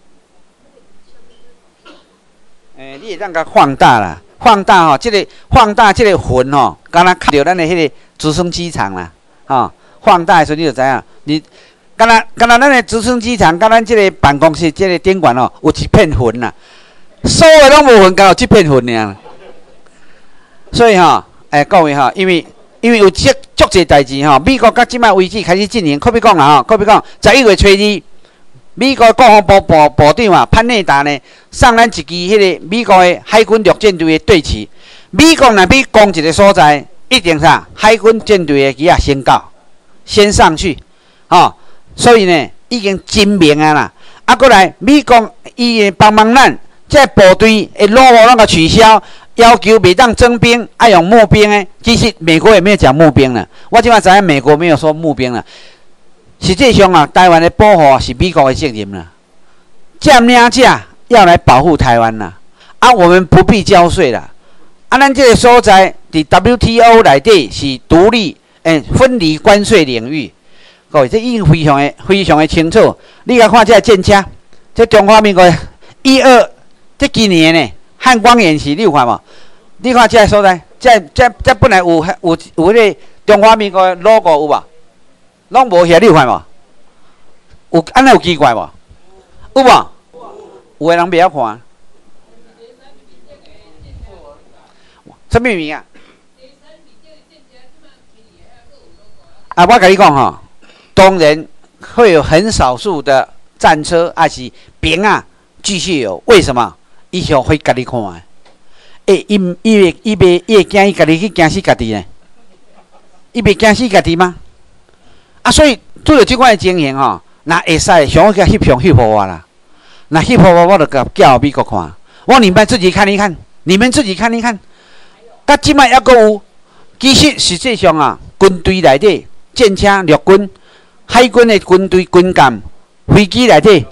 诶、欸，你会当甲放大啦，放大吼、喔，即、这个放大即个云吼、喔，敢若看到咱的迄个直升机场啦，吼、喔，放大的时候你就知影，你敢若敢若咱的直升机场，甲咱即个办公室即个顶管哦，有一片云啦，所有拢无云，敢有一片云尔。所以吼、喔，诶、欸，各位吼、喔，因为因为有足足侪代志吼，美国到即摆为止开始进行，可比讲啦吼，可比讲十一月初二。美国国防部部部长啊潘内达呢，送咱一支迄个美国的海军陆战队的队旗。美国若要攻一个所在，一定啥海军舰队的旗啊先到，先上去，吼、哦。所以呢，已经真明啊啦。啊，过来美国伊会帮忙咱，这部队的任务那个取消，要求袂当征兵，爱用募兵的。其实美国也没有讲募兵了，我即摆知影美国没有说募兵了。 实际上啊，台湾的保护是美国的责任啦，占领者要来保护台湾啦，啊，我们不必交税啦，啊，咱这个所在伫 W T O 内底是独立诶分离关税领域，各位这已经非常的非常的清楚。你来看这个战车，这中华民国一二这几年呢，汉光演习你有看无？你看这个所在，这这这本来有有有迄个中华民国的 logo 有无？拢无遐，你有看无？有安尼有奇怪无？有无？有诶人袂晓看。什么名啊？啊，我跟你讲吼，当然会有很少数的战车还是兵啊继续有，为什么？伊想会家己看的。诶，伊伊袂伊袂伊会惊伊家己去惊死家己呢？伊袂惊死家己吗？啊，所以做着即款的情形吼，那会使上好甲翕相翕互我啦。那翕互我，我就甲叫美国看。我你们自己看一看，你们自己看一看。甲即摆还阁有，其实实际上啊，军队内底战车、陆军、海军的军队军舰、飞机内底，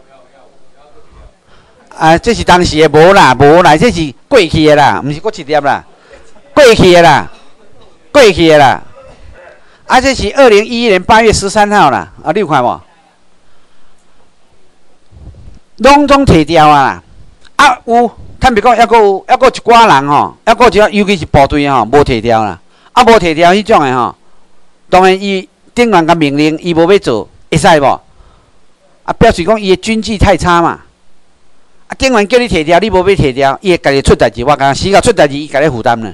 啊，这是当时的无啦，无啦，这是过去的啦，毋是过一粒啦，过去的啦，过去的啦。啊，这是二零一一年八月十三号啦，啊，你有看无？拢总摕掉啊！啊有，坦白讲，还阁有，还阁一寡人吼，还阁一，尤其是部队吼，无摕掉啦。啊，无摕掉迄种的吼，当然伊顶员甲命令，伊无要做，会使无？啊，表示讲伊的军纪太差嘛。啊，顶员叫你摕掉，你无要摕掉，伊会家己出代志，我讲死到出代志，伊家己负担呢。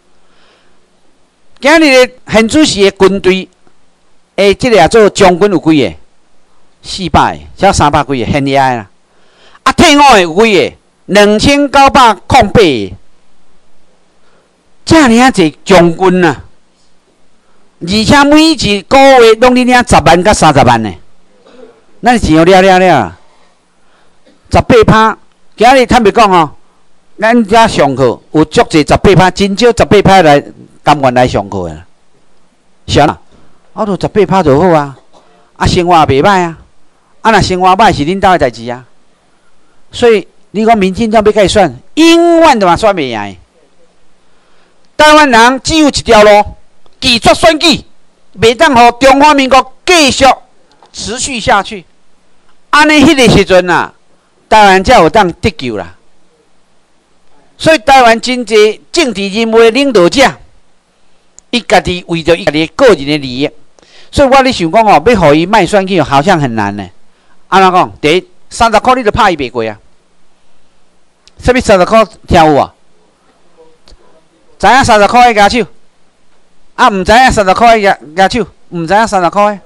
今日的现主席的军队，诶，即个做将军有几个？四百个，才三百几个，现役的啦。啊，退伍的有几个？两千九百零八个。遮尔啊侪将军啊！而且每一个月拢你领十万到三十万呢。咱钱要了了了，十八趴。今日坦白讲哦，咱遮上课有足侪十八趴，真少十八趴来甘愿来上课的。是啊，我都十八趴就好啊，啊生活也袂歹啊，啊若生活歹是恁兜的代志啊。所以你讲民进党要甲伊选，永远都嘛选袂赢。台湾人只有一条路，拒绝选举，袂当互中华民国继续持续下去。安尼迄个时阵啊，台湾才有当得救啦。所以台湾真济政治人物的领导者，伊家己为着伊家己个人的利益，所以我咧想讲哦，要互伊卖选举，好像很难呢。安怎讲？第一，三十块你都拍伊袂过啊？什么三十块听有啊？知影三十块的举手，啊，毋知影三十块的举手，毋知影三十块的。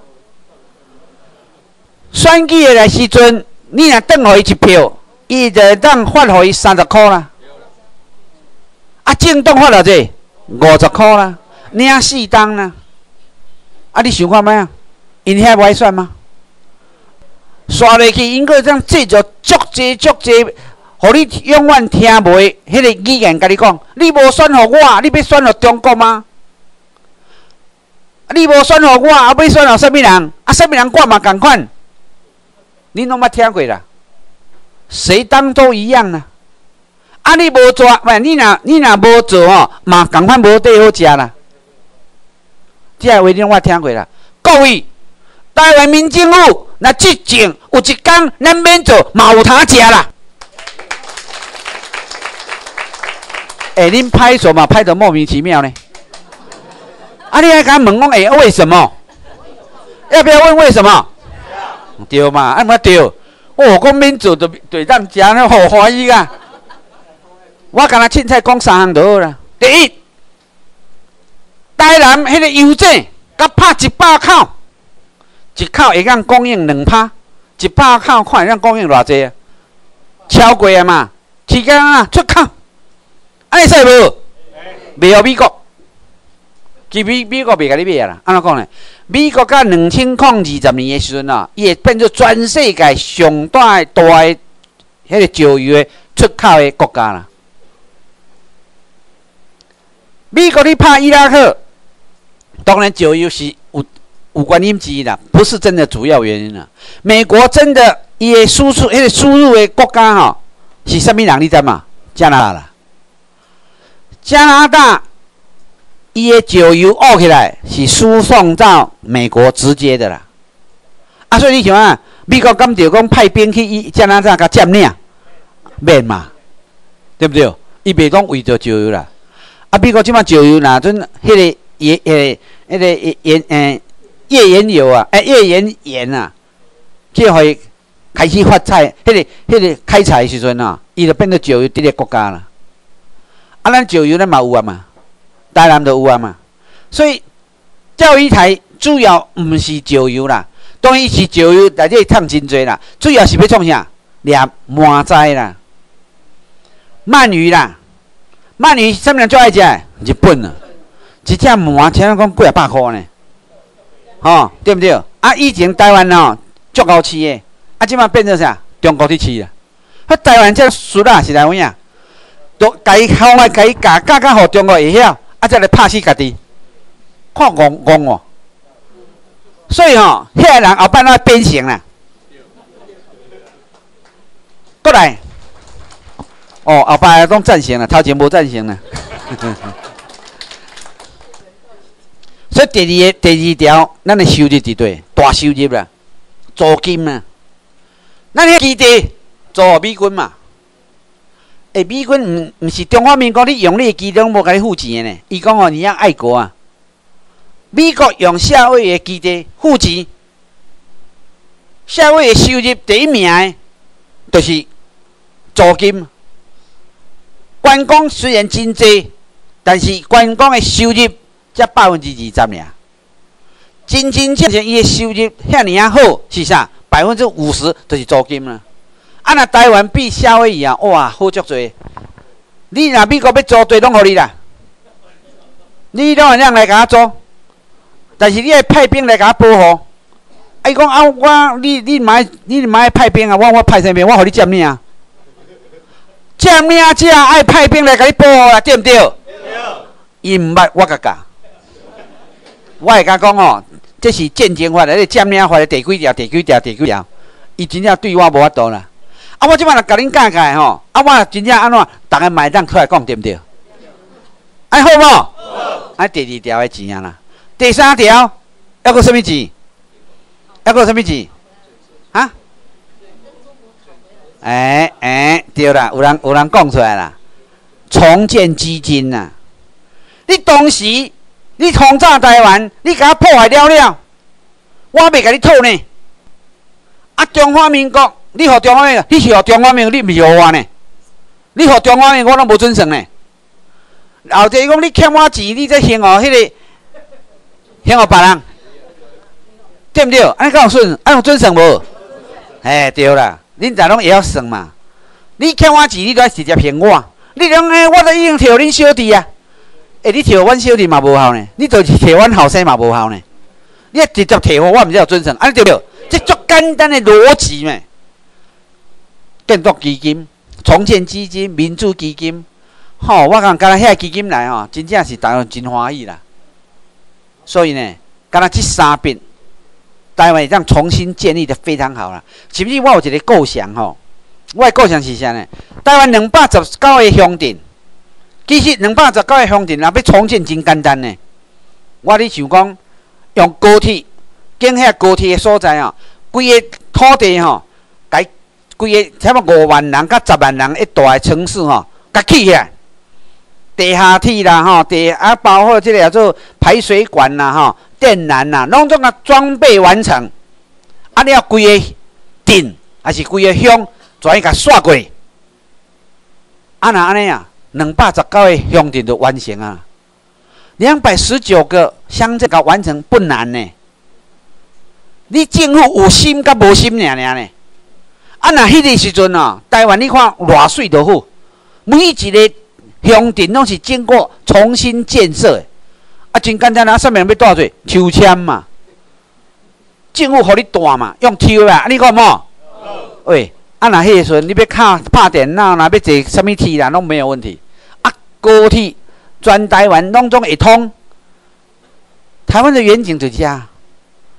选举的来时阵，你若转互伊一票，伊就当发互伊三十块啦。啊，政党发偌济？五十块啦，领四当啦。啊，你想看觅啊？因遐无爱选吗？刷落去，因个这样制作足济足济。互你永远听袂迄个语言，甲你讲，你无选互我，你要选互中国吗？你无选互我，啊要选互啥物人？啊啥物人我嘛共款，恁拢捌听过啦。谁当都一样啦。啊你无做，喂你若你若无做哦，嘛共款无地好食啦。这话恁我听过啦。各位，台湾民政府若执政有一天，咱免做嘛有通食啦。哎，恁拍手嘛，拍得莫名其妙呢。啊，你还敢问我哎，为什么？要不要问为什么？对嘛？啊，唔对。哦，讲免做就就当食，那好欢喜啊！我敢若凊彩讲三项就好啦。第一，台南迄个邮政，甲拍一百口，一口会当供应两趴，一百口看会当供应偌济啊？超过啊嘛，时间啊出口。安尼使无？袂互美国，其美美国袂甲你买啦。安怎讲呢？美国到两千零二十年的时阵啊，伊会变做全世界上大的大的迄个石油的出口的国家啦。美国你拍伊拉克，当然石油是有有原因之一啦，不是真的主要原因啦。美国真的伊的输出，迄个输入的国家吼，是啥物人？你知嘛？加拿大啦。加拿大伊的石油挖起来是输送到美国直接的啦。啊，所以你想啊，美国敢就讲派兵去加拿大甲占领，免嘛？对不对？伊袂讲为着石油啦。啊，美国即马石油若准迄个页诶，迄个页诶页岩油啊，诶页岩盐啊，去互伊开始发财，迄个迄个开采的时阵啊，伊就变做石油伫个国家啦。啊，咱石油咱嘛有啊嘛，台南就有啊嘛。所以钓鱼台主要毋是石油啦，当然是石油内底趁真济啦，主要是要创啥？掠鳗仔啦、鳗鱼啦。鳗鱼啥物人最爱食？日本啊，一只鳗请讲几啊百块呢，吼、哦，对不对？啊，以前台湾哦足够饲的，啊，即马变成啥？中国伫饲啦。啊，台湾这输啦是来有影？都家校外家教教教互中国会晓，啊，再来拍死家己，看戆戆哦。所以吼、哦，遐个人后摆哪变形啦？过来。哦，后摆拢暂行了，头前无暂行了。所以第二个第二条，咱的收入伫对，大收入啦，租金啊。咱迄基地租互美军嘛？诶、欸，美军毋毋是中华民国，你用你的基地拢无甲你付钱的呢。伊讲哦，你要爱国啊。美国用社会的基地付钱，社会的收入第一名的，就是租金。观光虽然真济，但是观光的收入才百分之二十尔。真真正正伊的收入遐尔啊好，是啥？百分之五十就是租金啦。啊，若台湾比夏威夷啊，哇，好足多。你若美国要租地，拢互你啦。你拢会让来甲我租，但是你要派兵来甲我保护。啊，伊讲啊，我你你买你买派兵啊，我我派啥兵？我互你占领啊。占领者爱派兵来甲你保护啦，对毋对？对。伊毋捌，我甲教。我会甲讲哦，这是战争法的，你占领法的第几条、第几条、第几条，伊真正对我无法度啦。啊，我即摆若甲恁教教吼，啊，我真正安怎，逐个嘛会当出来讲，对毋对？安好无？好。啊，第二条的钱啊啦，第三条还佫什么钱？还佫什么钱？啊？哎哎，对啦，有人有人讲出来啦，重建基金呐、啊。你当时你轰炸台湾，你甲我破坏了了，我袂甲你讨呢。啊，中华民国，你互中华民国，你是互中华民国，你毋是互我呢？你互中华民国，我拢无准算呢。后头讲你欠我钱，你再还互迄个，还互别人，对毋对？安尼敢有算？安有准算无？哎，对啦。恁逐拢会晓算嘛？你欠我钱，你都要直接还我。你讲诶，我都已经摕恁小弟啊，诶、欸，你摕阮小弟嘛无效呢？你就是摕阮后生嘛无效呢？你直接摕我，我毋知有准算，安尼对不对？这足简单的逻辑嘛。建筑基金、重建基金、民主基金，吼、哦，我讲敢若遐基金来吼，真正是大家真欢喜啦。所以呢，敢若即三笔。台湾这样重新建立的非常好啦，是不是？我有一个构想吼，我的构想是啥呢？台湾两百十九个乡镇，其实两百十九个乡镇若要重建真简单呢。我咧想讲，用高铁经遐高铁的所在哦，规个土地吼，甲规个差不多五万人甲十万人一大个城市吼，甲起起来，地下铁啦吼，地啊包括即个叫做排水管啦吼。电缆呐，拢总甲装备完成，啊，你要规个镇还是规个乡，全甲刷过。啊，那安尼啊，两百十九个乡镇就完成啊，两百十九个乡镇甲完成不难呢。你政府有心甲无心尔尔呢？啊，那迄个时阵啊，台湾你看偌水就好，每一个乡镇拢是经过重新建设的。啊，真简单啊！上面要带做抽签嘛，政府互你带嘛，用抽啦。你讲无？喂，啊那迄个时阵你要敲拍电脑，若要坐什么铁啦，拢没有问题。啊，高铁全台湾拢总会通。台湾的远景就是啊，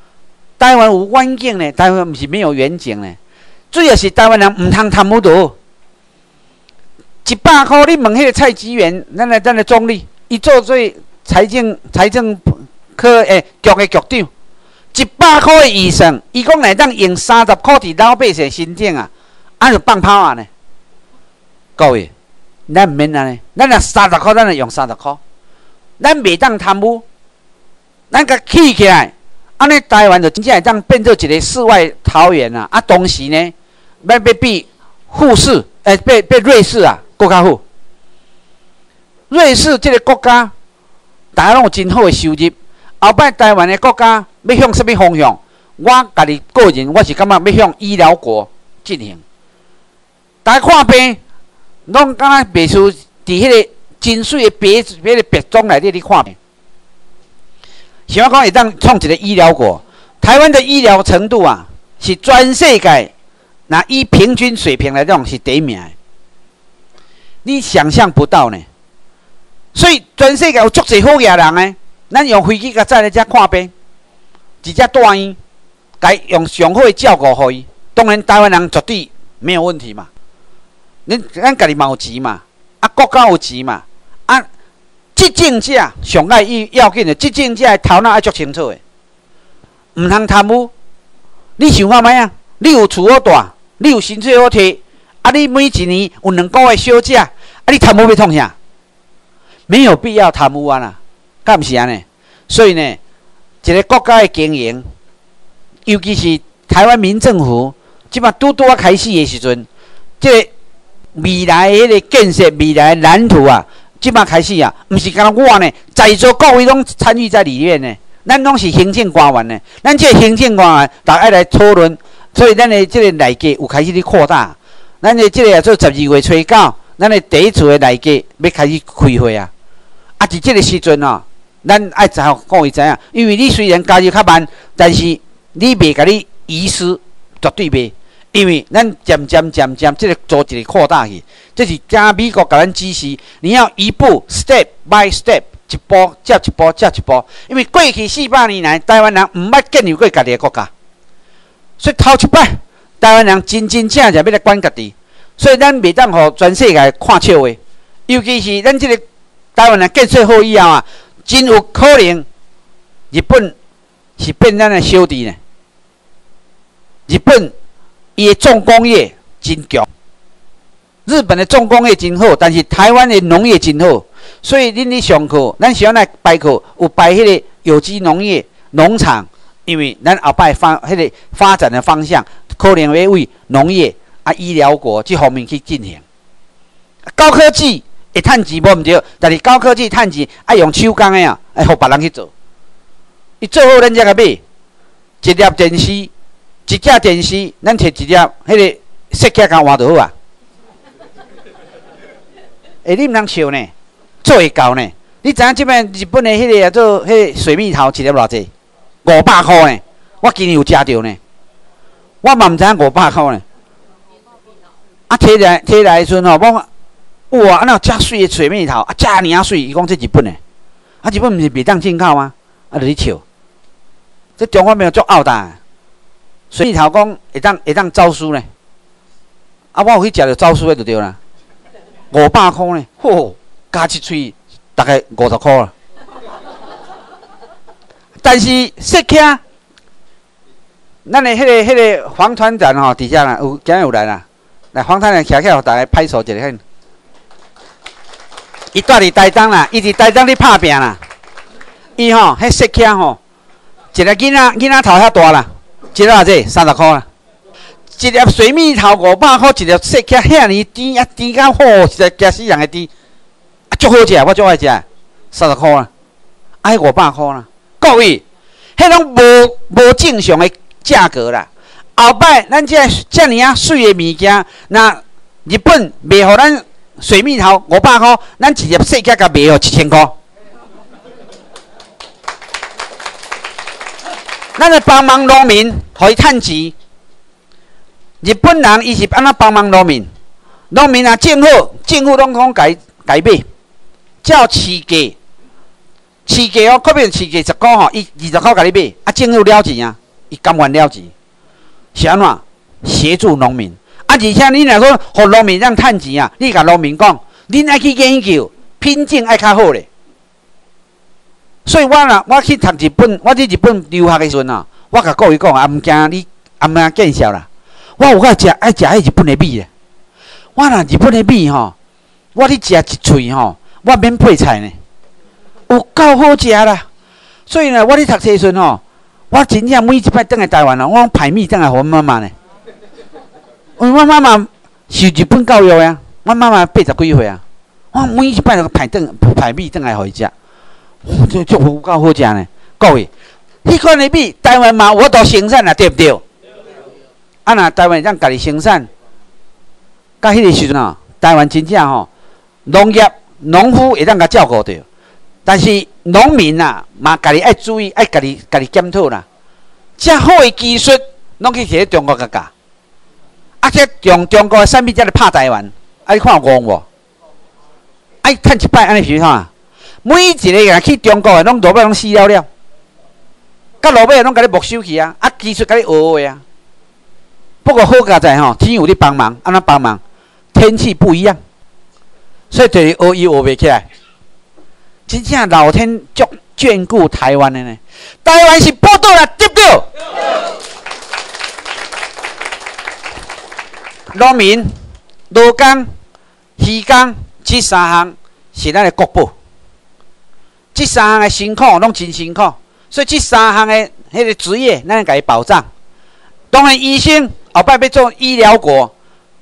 台湾有远景呢，台湾不是没有远景呢。主要是台湾人唔通贪污到，一百块你问迄个蔡基元，咱来咱来总理，伊做做财政财政科诶局的局长，一百块的预算，伊讲来当用三十块伫老百姓身顶啊，安就放炮啊呢？各位，咱唔免安尼，咱若三十块，咱就用三十块，咱袂当贪污，咱甲起起来。安尼台湾就真正会当变做一个世外桃源啊！啊，同时呢，要要比富士，诶、欸，比比瑞士啊，更较好。瑞士这个国家，大家拢有真好的收入。后摆台湾的国家要向什么方向？我家己个人，我是感觉要向医疗国进行。大家看病，拢敢若袂输伫迄个真水的别别个别庄内底咧看病。想要讲会当创一个医疗国，台湾的医疗程度啊，是全世界那以平均水平来讲是第一名的，你想象不到呢。所以全世界有足侪好野人呢，咱用飞机甲载来遮看病，一只大医，该用上好的照顾互伊。当然，台湾人绝对没有问题嘛。恁咱家己嘛有钱嘛，啊国家有钱嘛，啊。执政者上爱要紧的，执政者的头脑爱足清楚的，唔通贪污。你想看卖啊？你有厝好住，你有薪水好摕，啊！你每一年有两个月休假，啊！你贪污要创啥？没有必要贪污啊啦，敢毋是安尼？所以呢，一个国家的经营，尤其是台湾民政府，即马拄拄啊开始的时阵，即、这个未来的迄个建设，未来的蓝图啊。即马开始啊，毋是干我呢，在座各位拢参与在里面呢。咱拢是行政官员呢，咱这个行政官员，大家来讨论。所以咱的这个内阁有开始咧扩大。咱的这个做十二月初九，咱的第一次的内阁要开始开会啊。啊，伫这个时阵哦，咱爱知影各位知影，因为你虽然加入较慢，但是你袂甲你遗失，绝对袂。因为咱渐渐渐渐，这个做一个扩大去，这是加美国甲咱指示，你要一步 step by step， 一步接一步接一步。因为过去四百年来，台湾人毋捌建立过家己的国家，所以头一摆，台湾人真真正正要来管家己，所以咱袂当互全世界看笑话。尤其是咱这个台湾人建设好以后啊，真有可能日本是变咱的小弟呢。日本。伊的重工业真强，日本的重工业真好，但是台湾的农业真好，所以恁咧上课，咱想来排课有排迄个有机农业农场，因为咱后摆发迄个发展的方向，可能会为农业啊医疗国这方面去进行。高科技会趁钱无毋对，但是高科技趁钱爱用手工的啊，爱互别人去做。伊做好咱才甲买一粒电视。一只电视，咱摕一粒迄个设计甲换就好啊。诶，你毋通笑呢，做会到呢。你知影即摆日本的迄个做迄个水蜜桃一粒偌济？五百箍呢。我今年有食着呢。我嘛毋知影五百箍呢。啊，摕来摕来的时阵吼，我哇，安那遮水的水蜜桃，啊，遮尔啊水，伊讲这日本的。啊，日本毋是袂当进口吗？啊，就去笑。这中华没有足傲大。水蜜桃讲会当会当招书呢，啊，我有去食着招书的就对啦，五百块呢，吼，加一喙大概五十块啦。但是设计，咱的迄个迄个黄团长吼，底下啦有今日有来啦，来黄团长徛起来，互大家拍手一下。伊住伫台东啦，伊伫台东咧拍拼啦，伊吼迄设计吼，一个囡仔囡仔头遐大啦。一粒这三十块啦，一粒水蜜桃五百块，一粒色起遐尼甜啊，甜到好，实在惊死人的甜，啊，足好食，我足爱食，三十块啦，啊，迄五百块啦，各位，迄种无无正常的价格啦。后摆咱这遮尔啊水的物件，那日本卖互咱水蜜桃五百块，咱一粒色起甲卖互一千块。咱来帮忙农民，互伊趁钱。日本人伊是安怎帮忙农民？农民啊，种好，政府拢讲改改买，照市价，市价哦，可变市价十块吼，伊二十块甲你买，啊，政府了钱啊，伊伊甘愿了钱，是安怎？协助农民。啊，而且你若说互农民让趁钱啊，你甲农民讲，恁爱去研究，品种爱较好咧。所以我若我去读日本，我伫日本留学的时阵啊，我甲各位讲啊，毋惊你，啊毋惊见笑啦。我有甲食爱食迄日本的米咧。我若日本的米吼，我咧食一喙吼，我免配菜呢，有够好食啦。所以呢，我咧读册时阵吼，我真正每一摆转来台湾啊，我派米转来互阮妈妈呢。因为我妈妈是日本教育啊，我妈妈八十几岁啊，我每一摆都派转派米转来互伊食，这这有够好食呢。各位，迄款的米台湾嘛，我都生产啊，对不对？啊，若台湾咱家己生产，到迄个时阵啊，台湾真正吼，农业农夫会当甲照顾着，但是农民啊，嘛家己爱注意，爱家己家己检讨啦。遮好的技术，拢去摕中国甲教。啊！这用中国的产品才来拍台湾，啊！你看戆无？啊！趁一摆安尼是啥？每一个人去中国的，拢落尾拢死了了，甲落尾拢甲你没收去啊！啊！技术甲你学的啊。不过好佳在吼，天有你帮忙，安怎帮忙？天气不一样，所以就是学伊学袂起来。真正老天足眷顾台湾的呢。台湾是宝岛啦，对不对？农民、劳工、渔工，这三项是咱的国宝。这三项的辛苦拢真辛苦，所以这三项的迄个职业，咱甲伊保障。当然，医生后摆要做医疗国，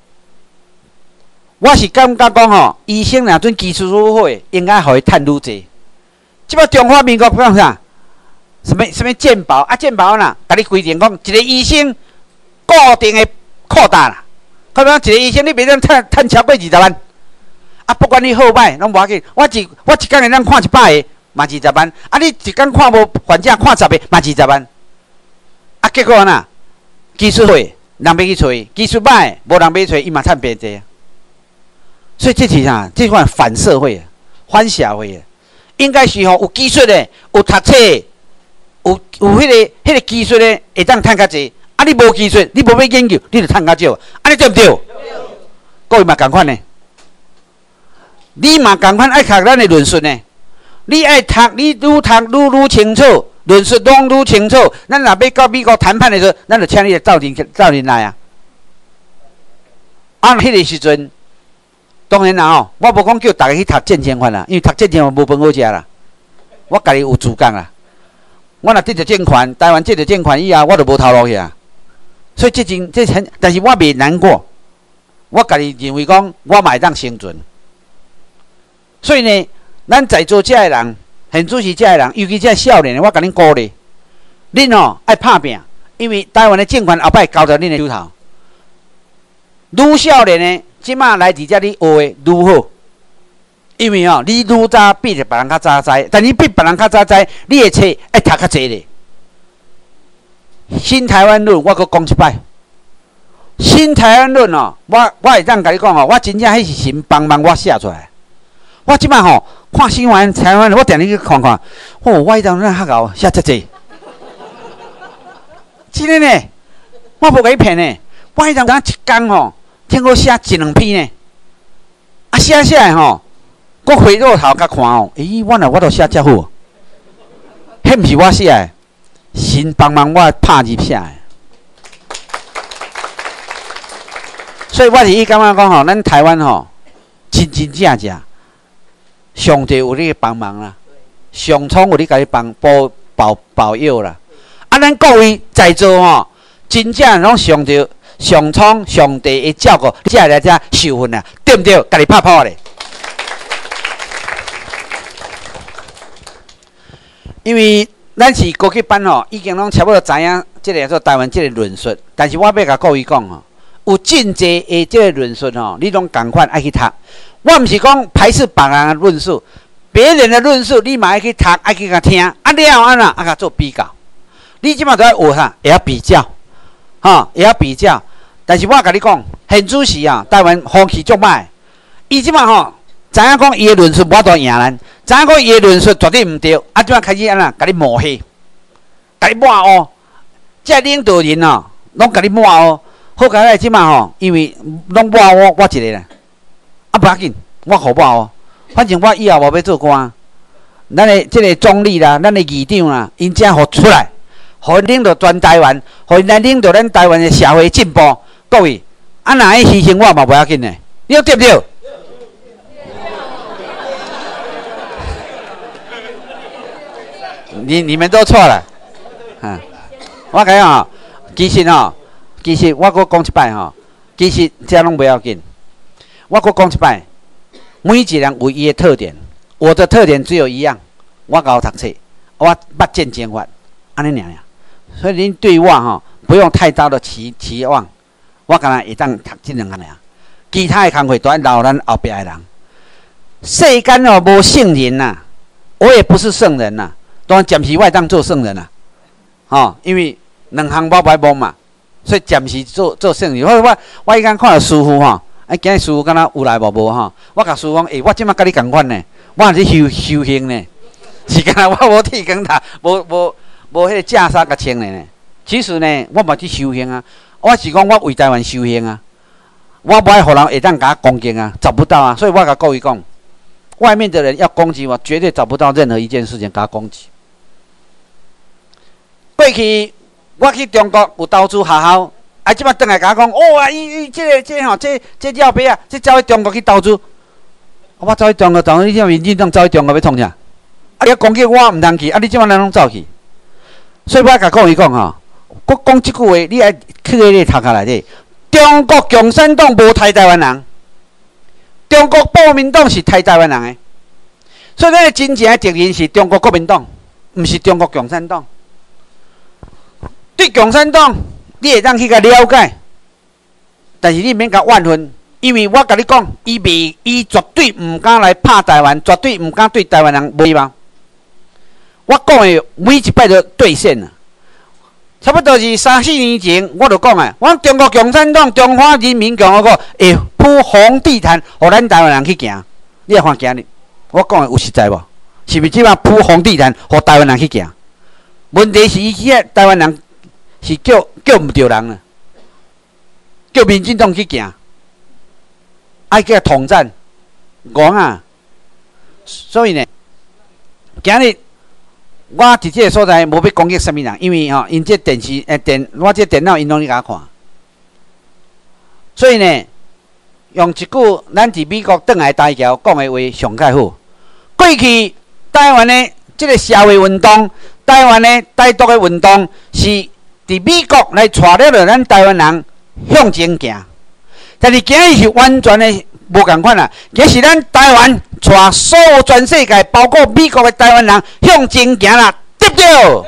我是感觉讲吼，医生若准技术愈好，应该互伊趁愈济。即摆中华民国讲啥？什么什么健保啊？健保呐，甲你规定讲，一个医生固定的扩大啦。可能一个医生你袂当趁趁超过二十万，啊，不管你好歹，拢无要紧。我一我一工会当看一百个，嘛二十万。啊，你一工看无患者看十个，嘛二十万。啊，结果呐，技术好，人要去找伊；技术歹，无人要找伊，嘛趁便宜。所以这是啥？这款反社会、反社会，应该是吼有技术的、有读册的、有有迄个迄个技术的，会当趁较济。啊！你无技术，你无要研究，你就趁较少，安尼对不对？对。各位嘛共款呢，你嘛共款爱读咱的论述呢。你爱读，你愈读愈愈清楚，论述拢愈清楚。咱若要到美国谈判的时候，咱就请你走进走进来啊。啊，迄个时阵，当然啦吼，我无讲叫大家去读证券法啦，因为读证券法无饭好食啦。我家己有主讲啦，我若得着证券，台湾得着证券以后，我就无头路去啊。所以这真这很，但是我袂难过。我家己认为讲，我嘛会当生存。所以呢，咱在座遮个人，现主席遮个人，尤其遮少年的，我甲恁鼓励，恁吼爱拍拼，因为台湾的政权后摆交到恁的手头。愈少年的，即马来伫遮你学的愈好，因为吼、哦、你愈早比着别人较早知，但你比别人较早知，你的册爱读较济咧。新台湾论，我阁讲一摆。新台湾论哦，我我会当甲你讲哦，我真正迄是神帮忙我写出来。我即摆吼看新闻台湾，我定定去看看，哦，我迄当咱学校写遮济，真诶呢，我无甲你骗呢。我迄当咱一工吼，听我写一两篇呢，啊写写诶吼，我回过头甲看哦，咦，我若我都写遮好，迄毋是我写诶。神帮忙我拍字写的，所以我是伊感觉讲吼，咱台湾吼真真正正，上帝有你帮忙啦，上苍有你甲你帮保保保佑啦。啊，咱各位在座吼，真正拢上帝、上苍、上帝会照顾，你才来遮受训啊，对不对？家己拍拍咧，因为。咱是高级班吼，已经拢差不多知影即个做台湾即个论述，但是我要甲各位讲吼，有真济的即个论述吼，你拢共款爱去读。我毋是讲排斥别人的论述，别人的论述你嘛爱去读，爱去甲听，啊了后安那爱甲做比较。你即马都要学啥？会晓比较，吼，会晓比较。但是我甲你讲，现主时啊，台湾风气足歹，伊即马吼。知影讲伊的论述无法度赢咱，知影讲伊的论述绝对毋对，啊，即摆开始安那，甲你抹黑，甲你抹黑， 这领导人哦，拢甲你抹哦。好佳来即马吼，因为拢抹我我一个啦，啊不要紧，我互抹哦。反正我以后无要做官，咱的即个总理啦，咱的议长啦，因才互出来，互领导全台湾，互因来领导咱台湾的社会进步。各位，啊哪会牺牲我嘛不要紧呢？你对不对？你你们都错了，啊！我讲吼，其实吼，其实我搁讲一摆吼，其实这拢不要紧。我搁讲一摆，每一个人有伊的特点，我的特点只有一样，我搞读册，我捌见经法，安尼尔尔。所以恁对我吼，不用太大的期期望，我敢若会当读这两个尔。其他的工课都要留咱后壁的人。世间哦无圣人呐、啊，我也不是圣人呐、啊。当然，暂时我当做圣人啦、啊，吼，因为两项无白忙嘛，所以暂时做做圣人。我我我迄天看到师傅吼，啊，今日师傅敢若有来无无吼？我甲师傅讲，诶、欸，我即马甲你共款呢，我是修修行呢，是敢若我无剃光头，无无无迄个袈裟甲穿的呢。其实呢，我嘛去修行啊，我是讲我为台湾修行啊，我无爱互人会当甲我攻击啊，找不到啊，所以我甲各位讲，外面的人要攻击我，绝对找不到任何一件事情甲我攻击。过去我去中国有投资学校，啊，即摆转来甲我讲，哦啊，伊伊即个即吼，即即鸟爸啊，即走去中国去投资。我走去中国，当然你即民进党走去中国要创啥？啊，你攻击我毋通去，啊，你即摆哪拢走去？所以我甲各位讲吼，我讲即句话，你爱去迄个头壳内底。中国共产党无杀台湾人，中国国民党是杀台湾人的。所以咱的真正的敌人是中国国民党，毋是中国共产党。对共产党，你会当去甲了解，但是你免甲怨恨，因为我甲你讲，伊未，伊绝对毋敢来拍台湾，绝对毋敢对台湾人无礼貌。我讲的每一摆都兑现了，差不多是三四年前，我就讲啊，我中国共产党、中华人民共和国会铺红地毯，互咱台湾人去行。你来看今日，我讲的有实在无？是毋是即摆铺红地毯，互台湾人去行？问题是伊遐台湾人。是叫叫唔着人啊，叫民进党去行，爱叫统战，讲啊。所以呢，今日我伫这个所在无要攻击什么人，因为吼、哦，因这电视诶电，我这电脑因拢咧甲我看。所以呢，用一句咱伫美国转来台侨讲的话上较好。过去台湾的这个社会运动，台湾的台独的运动是。伫美国来带了了咱台湾人向前行，但是今日是完全的无共款啦。今是咱台湾带所有全世界，包括美国的台湾人向前行啦，对不对？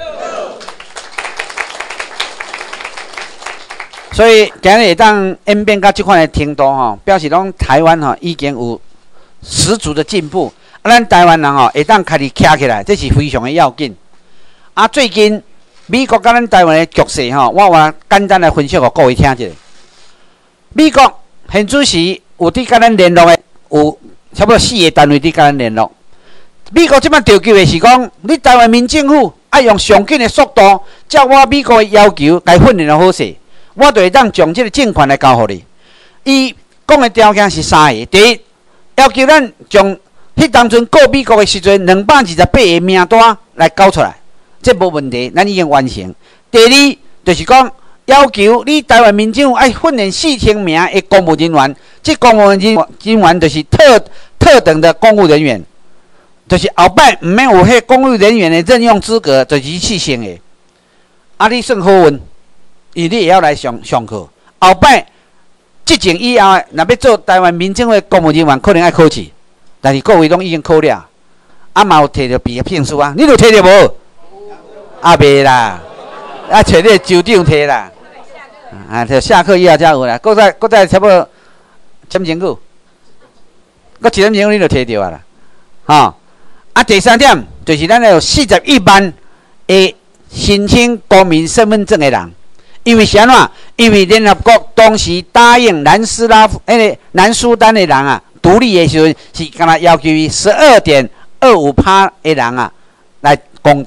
所以今日会当演变到这款的程度吼，表示讲台湾吼已经有十足的进步。啊，咱台湾人吼会当开始徛起来，这是非常的要紧。啊，最近。美国甲咱台湾的局势吼，我话简单来分析互各位听一下。美国现主时有伫甲咱联络的，有差不多四个单位伫甲咱联络。美国即摆要求的是讲，你台湾民政府爱用上紧的速度，照我美国的要求来训练的好势，我就会当将即个政权来交互你。伊讲的条件是三个：第一，要求咱将迄当阵告美国的时阵两百二十八个名单来交出来。这无问题，咱已经完成。第二，就是讲要求你台湾民政府爱训练四千名的公务人员，这公务人人员就是特特等的公务人员，就是后摆毋免有迄公务人员的任用资格，就是四千个。啊，你算好运，伊你也要来上上课。后摆执政以后，若要做台湾民政府的公务人员，可能爱考试，但是各位拢已经考了，啊嘛有摕到毕业证书啊，你有摕到无？啊，未啦，啊，找你个州长摕啦，啊，就下课以后才有啦。搁再搁再差不多点钟久，搁一点钟你就摕到啊啦，吼。啊，第三点就是咱有四十一万个申请公民身份证的人，因为啥喏？因为联合国当时答应南斯拉夫、迄个南苏丹的人啊，独立的时阵是干那要求伊十二点二五趴的人啊来公投。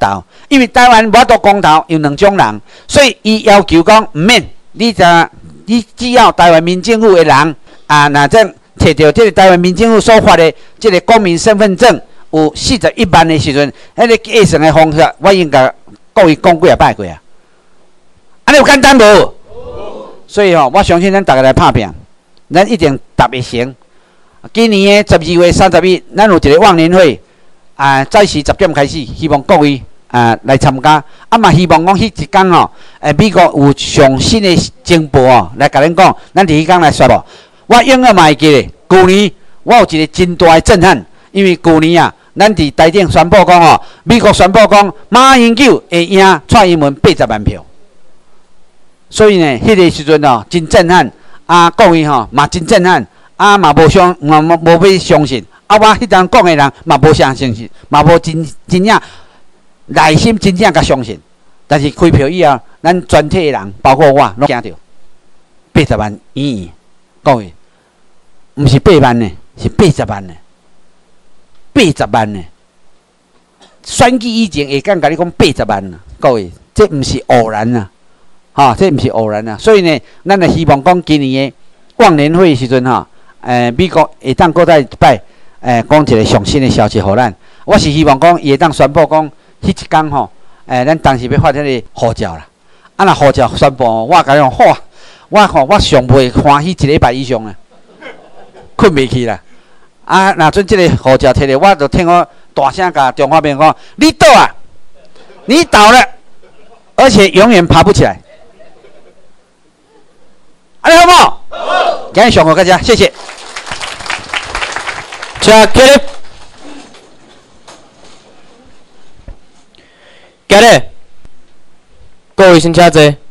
因为台湾无法度公投，有两种人，所以伊要求讲毋免，你只你只要台湾民政府的人啊，那这摕到这个台湾民政府所发的这个公民身份证有四十一万的时阵，迄个计算的方式，我应该各位讲几啊摆过啊，安尼有简单无？所以吼、哦，我相信咱大家来拍拼，咱一定达会成。今年的十二月三十一，咱有一个忘年会，啊，早时十点开始，希望各位啊来参加。啊嘛，希望讲迄一天吼，诶，美国有上新的情报哦，来甲恁讲，咱伫迄天来宣布。我永远嘛会记咧，去年我有一个真大的震撼，因为去年啊，咱伫台顶宣布讲吼，美国宣布讲马英九会赢蔡英文八十万票。所以呢，迄、那个时阵哦，真震撼啊！各位吼嘛真震撼啊，嘛无相嘛无无要相信啊！我迄阵讲的人嘛无相信，嘛无真真正内心真正甲相信。但是开票以后，咱全体的人，包括我，拢惊到八十万赢赢。各位，毋是八万呢，是八十万呢，八十万呢。选举以前会敢甲你讲八十万呢？各位，这毋是偶然啊！哈、哦，这毋是偶然啊！所以呢，咱也希望讲今年的忘年会的时阵哈，诶、呃，美国会当搁再摆，诶、呃，讲一个上新的消息互咱。我是希望讲伊会当宣布讲，迄一天吼，诶、呃，咱当时要发迄个号召啦。啊，若号召宣布，我甲你讲，哇，我吼我上袂欢喜一礼拜以上啊，困袂去啦。啊，若阵即个号召摕咧，我就听我大声甲中华民讲，你倒啊，你倒了，而且永远爬不起来。安尼好不好？好。今日上课大家，谢谢。 请起立。起立。各位先请坐。